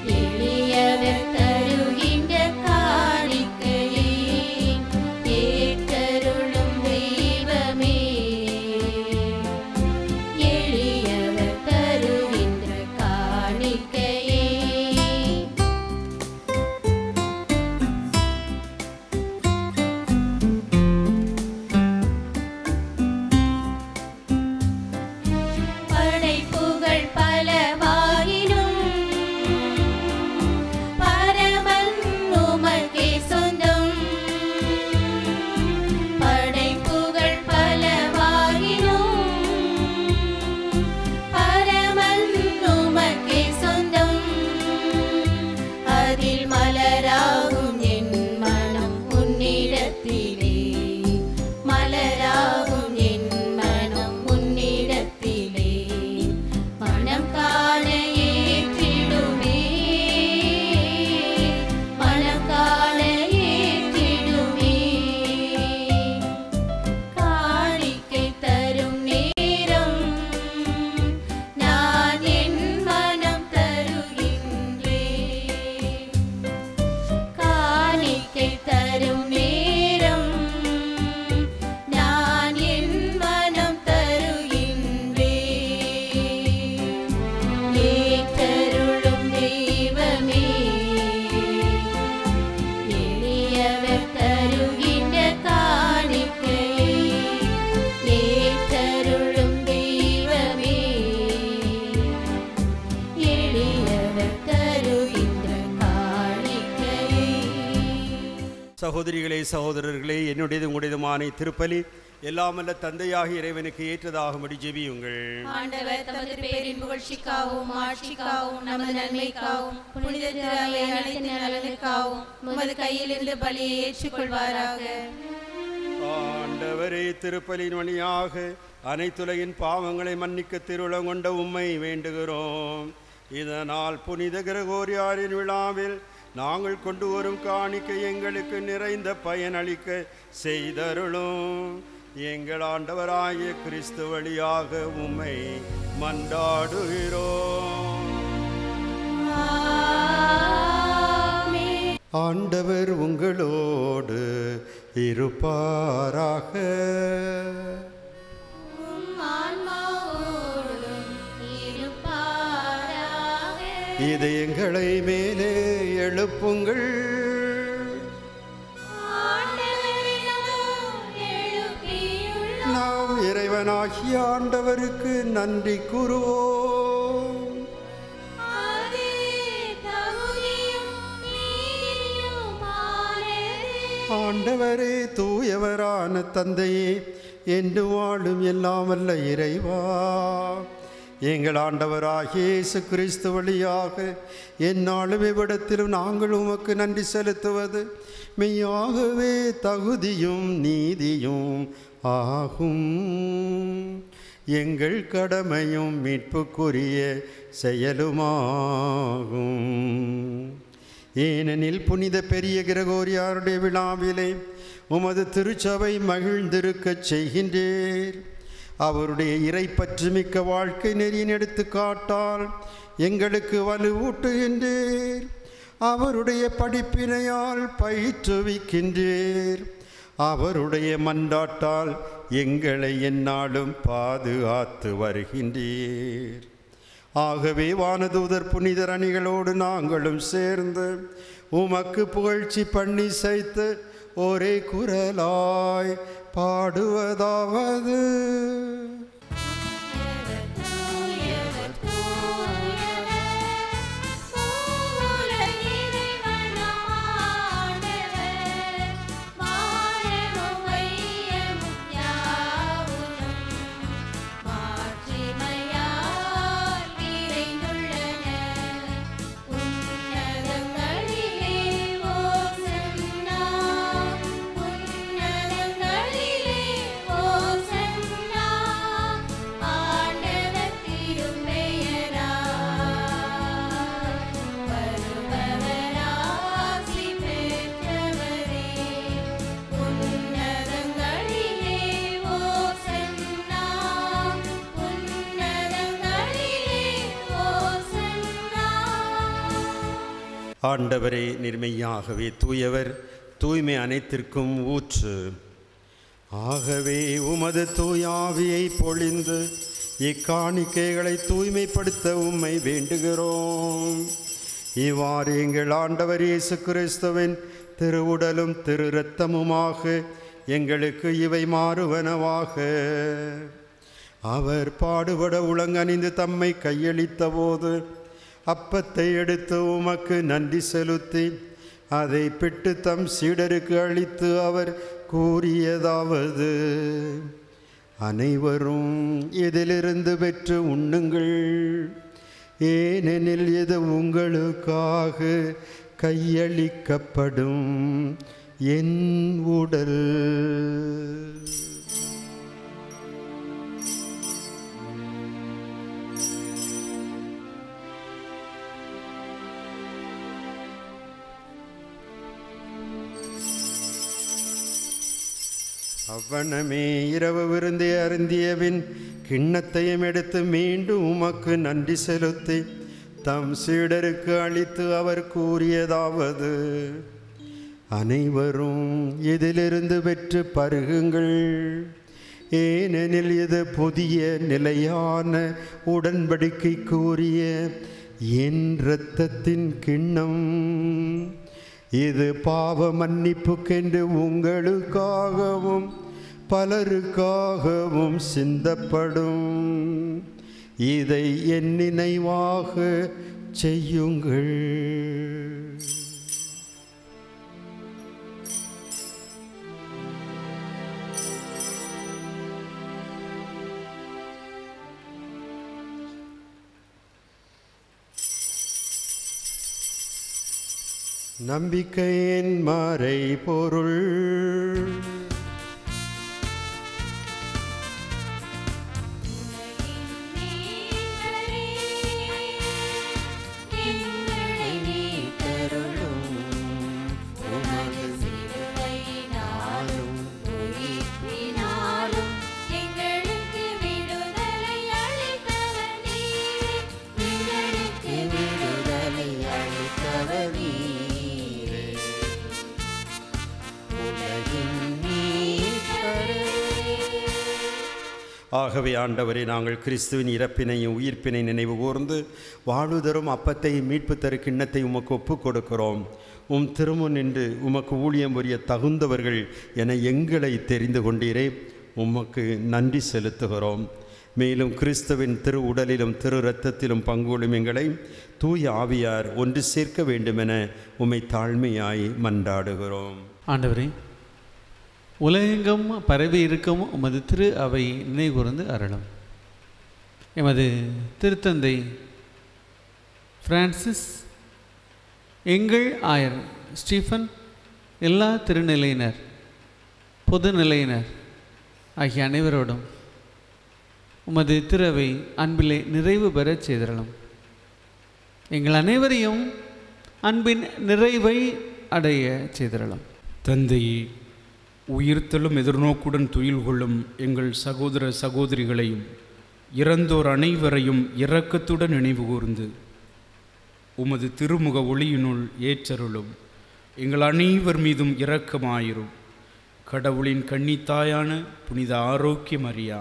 எளியவர் தருகின்ற காணிக்கையே சகோதரிகளே சகோதரர்களே, என்னுடையது உங்களுடையதுமான திருப்பலி எல்லாமல்ல தந்தையாக இறைவனுக்கு ஏற்றதாகும்படி ஜெபியுங்கள். ஆண்டவர் தமது பேரின் புகழ்ச்சிக்காகவும் ஆட்சிக்காகவும் நமது நன்மைக்காகவும் புனித திரு அனைத்து நலனுக்காகவும் உமது கையிலிருந்து பலியை ஏற்றுக்கொள்வாராக. ஆண்டவரே, திருப்பலியின் வழியாக அனைத்துலகின் பாவங்களை மன்னிக்க திருவுளம் கொண்ட உம்மை வேண்டுகிறோம். இதனால் புனித கிரகோரியாரின் விழாவில் நாங்கள் கொண்டு வரும் காணிக்கை எங்களுக்கு நிறைந்த பயனளிக்க செய்தருளும். எங்கள் ஆண்டவராகிய கிறிஸ்து வழியாக உம்மை மன்றாடுகிறோம். ஆண்டவர் உங்களோடு இருப்பாராக. இதயங்களை மேலே எழுப்புங்கள். நாம் இறைவனாகிய ஆண்டவருக்கு நன்றி கூறுவோம். ஆண்டவரே, தூயவரான தந்தையே, என்று வாழும் எல்லாம் வல்ல இறைவா, எங்கள் ஆண்டவராகிய இயேசு கிறிஸ்து வழியாக எந்நாளும் இவ்விடத்திலும் நாங்கள் உமக்கு நன்றி செலுத்துவது மெய்யாகவே தகுதியும் நீதியும் ஆகும். எங்கள் கடமையும் மீட்புக்குரிய செயலுமாகும். ஏனெனில் புனித பெரிய கிரகோரியாருடைய விழாவிலே உமது திருச்சபை மகிழ்ந்திருக்கச் செய்கின்றீர். அவருடைய இறைப்பற்று மிக்க வாழ்க்கை நெறியின் எடுத்துக்காட்டால் எங்களுக்கு வலுவூட்டுகின்றீர். அவருடைய படிப்பினையால் பயிற்றுவிக்கின்றீர். அவருடைய மன்றாட்டால் எங்களை எந்நாளும் பாதுகாத்து வருகின்றீர். ஆகவே வானதூதர் புனிதர் அணிகளோடு நாங்களும் சேர்ந்து உமக்கு புகழ்ச்சி பண்ணி செய்து ஒரே குரலாய் பாடுவதாவது: ஆண்டவரே, நிர்மையாகவே தூயவர், தூய்மை அனைத்திற்கும் ஊற்று. ஆகவே உமது தூயாவியை பொழிந்து இக்காணிக்கைகளை தூய்மைப்படுத்த உம்மை வேண்டுகிறோம். இவ்வாறு எங்கள் ஆண்டவர் இயேசு கிறிஸ்துவின் திருவுடலும் திரு இரத்தமுமாக எங்களுக்கு இவை மாறுவனவாக. அவர் பாடுபட உளங்கணிந்து தம்மை கையளித்த போது அப்பத்தை எடுத்து உமக்கு நன்றி செலுத்தி அதை பிட்டு தம் சீடருக்கு அளித்து அவர் கூறியதாவது: அனைவரும் இதிலிருந்து பெற்று உண்ணுங்கள். ஏனெனில் இது உங்களுக்காக கையளிக்கப்படும் என் உடல். அவ்வண்ணமே இரவு விருந்தை அருந்தியபின் கிண்ணத்தையும் எடுத்து மீண்டும் உமக்கு நன்றி செலுத்தி தம் சீடருக்கு அளித்து அவர் கூறியதாவது: அனைவரும் இதிலிருந்து பெற்று பருகுங்கள். ஏனெனில் இது புதிய நிலையான உடன்படிக்கை கூறிய என் இரத்தத்தின் கிண்ணம். இது பாவ மன்னிப்புக்கென்று உங்களுக்காகவும் பலருக்காகவும் சிந்தப்படும். இதை என் நினைவாக செய்யுங்கள். நம்பிக்கையின் மறை பொருள். ஆகவே ஆண்டவரே, நாங்கள் கிறிஸ்துவின் இறப்பினையும் உயிர்ப்பினை நினைவு கூர்ந்து வாழ்வு தரும் அப்பத்தை மீட்பு தரு கிண்ணத்தை உமக்கு ஒப்புக் கொடுக்கிறோம். உம் திருமுன் நின்று உமக்கு ஊழியம் புரிய தகுந்தவர்கள் என எங்களை தெரிந்து கொண்டீரே, உமக்கு நன்றி செலுத்துகிறோம். மேலும் கிறிஸ்துவின் திரு உடலிலும் திரு இரத்தத்திலும் பங்குகொள்ளும் எங்களை தூய ஆவியார் ஒன்று சேர்க்க வேண்டுமென உம்மை தாழ்மையாய் மன்றாடுகிறோம். ஆண்டவரே, உலகெங்கும் பரவி இருக்கும் உமது திரு அவை நினைகூர்ந்து அருளும். எமது திருத்தந்தை பிரான்சிஸ், எங்கள் ஆயர் ஸ்டீஃபன், எல்லா திருநிலையினர், பொதுநிலையினர் ஆகிய அனைவரோடும் உமது திரு அன்பிலே நிறைவு பெறச் செய்திடலாம். எங்கள் அனைவரையும் அன்பின் நிறைவை அடைய செய்திடலாம். தந்தையே, உயிர்த்தலும் எதிர்நோக்குடன் துயில் கொள்ளும் எங்கள் சகோதர சகோதரிகளையும் இறந்தோர் அனைவரையும் இரக்கத்துடன் நினைவு கூர்ந்து உமது திருமுக ஒளியினுள் ஏற்றருளும். எங்கள் அனைவர் மீதும் இரக்கமாயிரும். கடவுளின் கன்னித்தாயான புனித ஆரோக்கிய மரியா,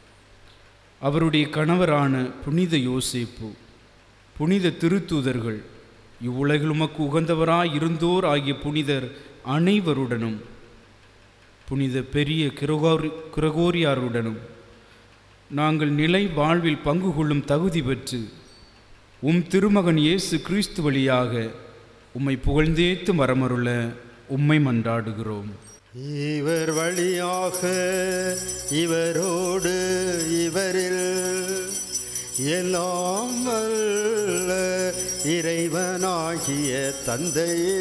அவருடைய கணவரான புனித யோசேப்பு, புனித திருத்தூதர்கள், இவ்வுலகில் உமக்கு உகந்தவராய் இருந்தோர் ஆகிய புனிதர் அனைவருடனும், புனித பெரிய கிரகோரி கிரகோரியாருடனும் நாங்கள் நிலை வாழ்வில் பங்கு கொள்ளும் தகுதி பெற்று உம் திருமகன் இயேசு கிறிஸ்து வழியாக உம்மை புகழ்ந்தேத்து மரமருள உம்மை மன்றாடுகிறோம். இவர் வழியாக, இவரோடு, இவரில் எல்லாம் வல்ல இறைவனாகிய தந்தையே,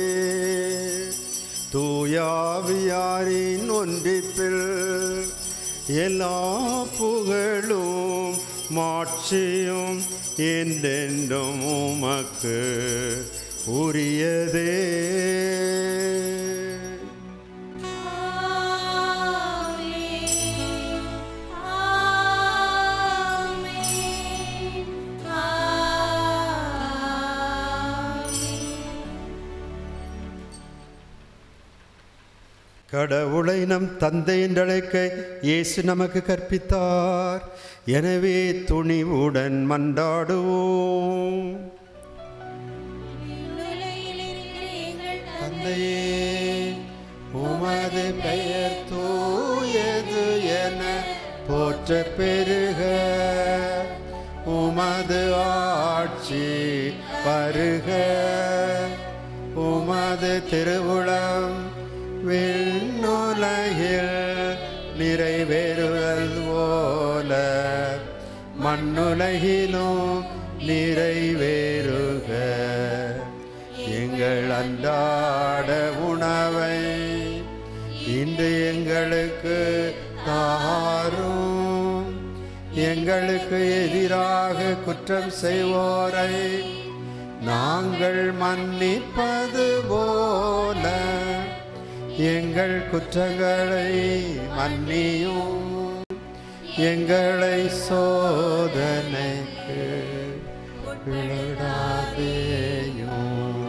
தூயாவியாரின் ஒன்றிப்பில் எல்லா புகழும் மாட்சியும் என்றென்றும் உமக்கு உரியதே. கடவுளை நம் தந்தை என்றழைக்க இயேசு நமக்கு கற்பித்தார். எனவே துணிவுடன் மன்றாடுவோம். தந்தையே, உமது பெயர் தூயது என போற்ற பெருக, உமது ஆட்சி வருக, உமது திருவுளம் விண்ணுலகில் நிறைவேறுதல் போல மண்ணுலகிலும் நிறைவேறுக. எங்கள் அன்றாட உணவை இன்று எங்களுக்கு தாரும். எங்களுக்கு எதிராக குற்றம் செய்வோரை நாங்கள் மன்னிப்பது போல எங்கள் குற்றங்களை மன்னியும். எங்களை சோதனைக்கு விடாதேயும்.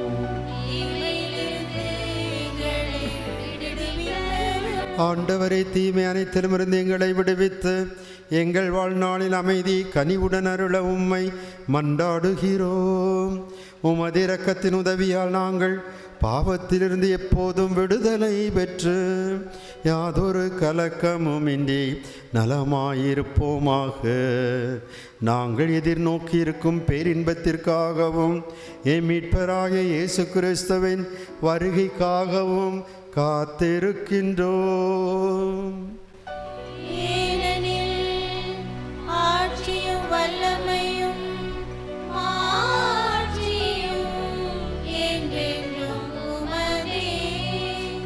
ஆண்டவரை, தீமை அனைத்திலுமிருந்து எங்களை விடுவித்து எங்கள் வாழ்நாளில் அமைதி கனிவுடன் அருள உம்மை மன்றாடுகிறோம். உமது இரக்கத்தின் உதவியால் நாங்கள் பாவத்திலிருந்து எப்போதும் விடுதலை பெற்று யாதொரு கலக்கமும் இன்றி நலமாயிருப்போமாக. நாங்கள் எதிர்நோக்கி இருக்கும் பேரின்பத்திற்காகவும் என் மீட்பராகிய இயேசு கிறிஸ்துவின் வருகைக்காகவும் காத்திருக்கின்றோம். ஆட்சியும் வல்லமையும் மாட்சியும் என்றென்றும்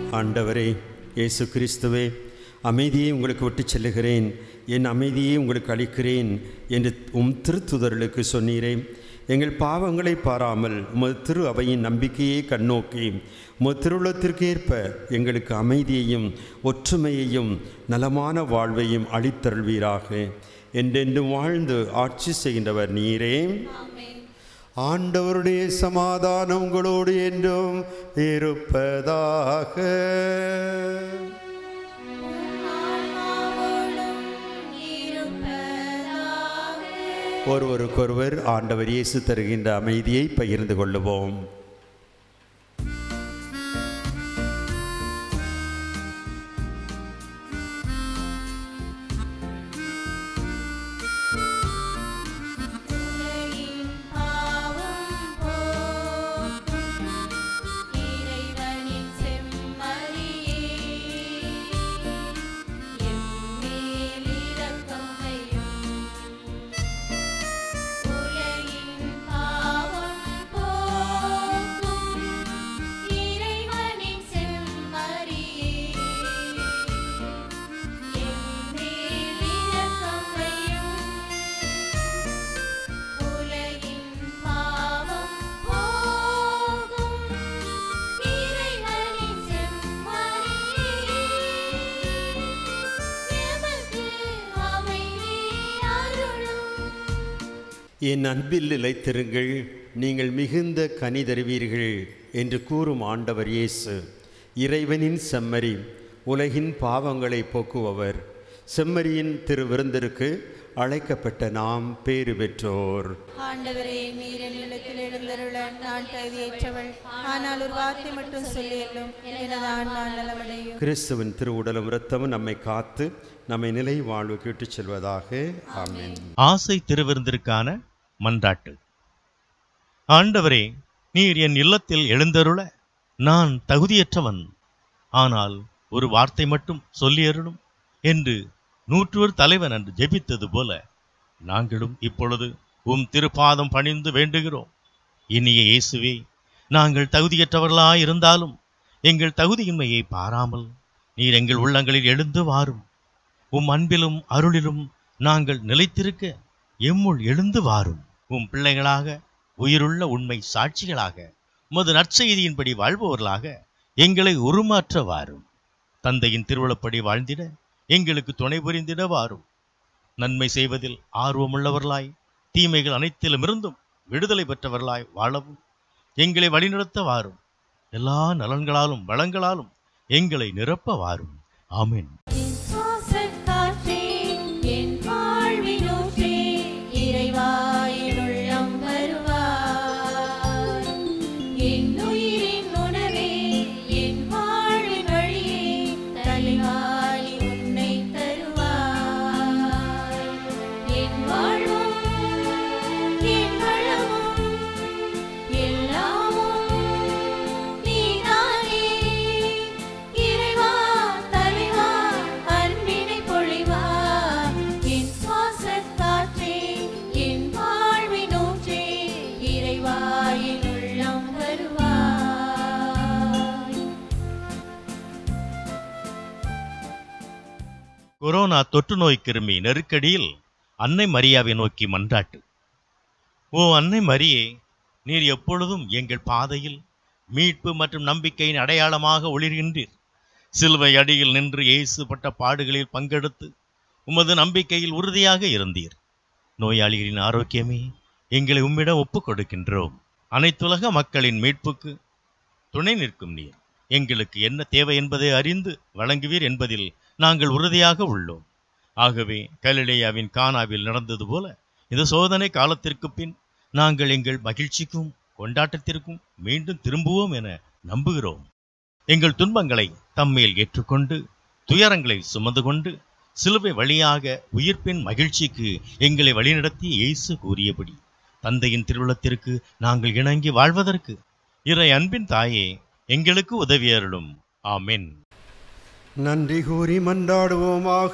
ஆண்டவரே இயேசு கிறிஸ்துவே, அமைதியை உங்களுக்கு விட்டுச் செல்லுகிறேன், என் அமைதியை உங்களுக்கு அளிக்கிறேன் என்று உம் திருத்துதர்களுக்கு சொன்னீரே. எங்கள் பாவங்களை பாராமல் உமது திரு அவையின் நம்பிக்கையை கண்ணோக்கி உமது திருவுள்ளத்திற்கேற்ப எங்களுக்கு அமைதியையும் ஒற்றுமையையும் நலமான வாழ்வையும் அளித்தருள்வீராக. என்றென்றும் வாழ்ந்து ஆட்சி செய்கின்றவர் நீரே. ஆண்டவருடைய சமாதானம் உங்களோடு என்றும் இருப்பதாக. ஒருவருக்கொருவர் ஆண்டவர் இயேசு தருகின்ற அமைதியை பகிர்ந்து கொள்ளுவோம். என் அன்பில் நிலைத்திருங்கள், நீங்கள் மிகுந்த கனி தருவீர்கள் என்று கூறும் ஆண்டவர் இயேசு இறைவனின் செம்மறி, உலகின் பாவங்களை போக்குபவர். செம்மறியின் திருவிருந்திற்கு அழைக்கப்பட்ட நாம் பேறு பெற்றோர். ஆண்டவரே, நீர் என் நிலத்தில் எழுந்தருள நான் தகுதியற்றவள், ஆனால் ஒரு வார்த்தை மட்டும் சொல்லியல்லும் எனது ஆன்மா நலமடையும். கிறிஸ்துவின் திருவுடலும் இரத்தமும் நம்மை காத்து நம்மை நிலை வாழ்வுக்கு இட்டுச் செல்வதாக. ஆமென். ஆசை திருவிருந்திற்கான மன்றாட்டு. ஆண்டவரே, நீர் என் இல்லத்தில் எழுந்தருள நான் தகுதியற்றவன், ஆனால் ஒரு வார்த்தை மட்டும் சொல்லியருளும் என்று நூற்றுவர் தலைவன் அன்று ஜெபித்தது போல நாங்களும் இப்பொழுது உம் திருப்பாதம் பணிந்து வேண்டுகிறோம். இனிய இயேசுவே, நாங்கள் தகுதியற்றவர்களாயிருந்தாலும் எங்கள் தகுதியின்மையை பாராமல் நீர் எங்கள் உள்ளங்களில் எழுந்து வாரும். உம் அன்பிலும் அருளிலும் நாங்கள் நிலைத்திருக்க எம்முள் எழுந்து வாரும். உம் பிள்ளைகளாக, உயிருள்ள உண்மை சாட்சிகளாக, உமது நற்செய்தியின்படி வாழ்பவர்களாக எங்களை உருமாற்ற வாரும். தந்தையின் திருவுளப்படி வாழ்ந்திட எங்களுக்கு துணை புரிந்திட வாரும். நன்மை செய்வதில் ஆர்வமுள்ளவர்களாய், தீமைகள் அனைத்திலுமிருந்தும் விடுதலை பெற்றவர்களாய் வாழவும் எங்களை வழிநடத்த வாரும். எல்லா நலன்களாலும் வளங்களாலும் எங்களை நிரப்ப வாரும். ஆமென். கொரோனா தொற்று நோய் கிருமி நெருக்கடியில் அன்னை மரியாவை நோக்கி மன்றாட்டு. ஓ அன்னை மரியே, நீர் எப்பொழுதும் எங்கள் பாதையில் மீட்பு மற்றும் நம்பிக்கையின் அடையாளமாக ஒளிர்கின்றீர். சிலுவை அடியில் நின்று இயேசு பட்ட பாடுகளில் பங்கெடுத்து உமது நம்பிக்கையில் உறுதியாக இருந்தீர். நோயாளிகளின் ஆரோக்கியமே எங்களை உம்மிடம் ஒப்புக் கொடுக்கின்றோம். அனைத்துலக மக்களின் மீட்புக்கு துணை நிற்கும் நீர் எங்களுக்கு என்ன தேவை என்பதை அறிந்து வழங்குவீர் என்பதில் நாங்கள் உறுதியாக உள்ளோம். ஆகவே கலிலேயாவின் கானாவில் நடந்தது போல இந்த சோதனை காலத்திற்கு பின் நாங்கள் எங்கள் மகிழ்ச்சிக்கும் கொண்டாட்டத்திற்கும் மீண்டும் திரும்புவோம் என நம்புகிறோம். எங்கள் துன்பங்களை தம்மேல் ஏற்றுக்கொண்டு துயரங்களை சுமந்து கொண்டு சிலுவை வழியாக உயிர்ப்பின் மகிழ்ச்சிக்கு எங்களை வழிநடத்தி இயேசு கூறியபடி தந்தையின் திருவுளத்திற்கு நாங்கள் இணங்கி வாழ்வதற்கு இறை அன்பின் தாயே எங்களுக்கு உதவியருளும். ஆமென். நன்றி கூறி மன்றாடுவோமாக.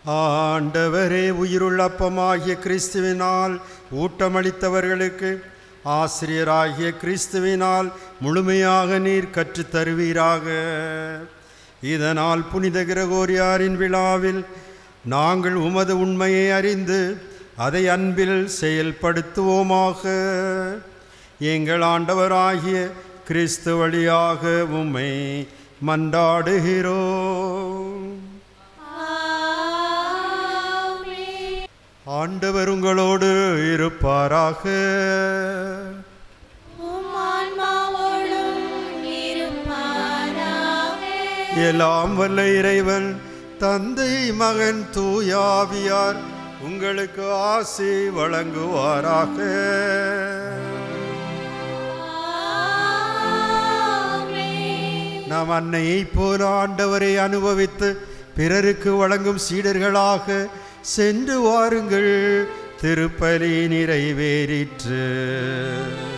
ஆண்டவரே, உயிருள்ள அப்பமாகிய கிறிஸ்துவினால் ஊட்டமளித்தவர்களுக்கு ஆசிரியராகிய கிறிஸ்துவினால் முழுமையாக நீர் கற்றுத் தருவீராக. இதனால் புனித கிரகோரியாரின் விழாவில் நாங்கள் உமது உண்மையை அறிந்து அதை அன்பில் செயல்படுத்துவோமாக. எங்கள் ஆண்டவராகிய கிறிஸ்து வழியாக உம்மை மன்றாடுகிறோம். ஆண்டவர் உங்களோடு இருப்பாராக. எல்லாம் வல்ல இறைவன் தந்தை மகன் தூயாவியார் உங்களுக்கு ஆசி வழங்குவாராக. நாம் அன்னையை போல ஆண்டவரை அனுபவித்து பிறருக்கு வழங்கும் சீடர்களாக சென்று வாருங்கள். திருப்பலி நிறைவேறிற்று.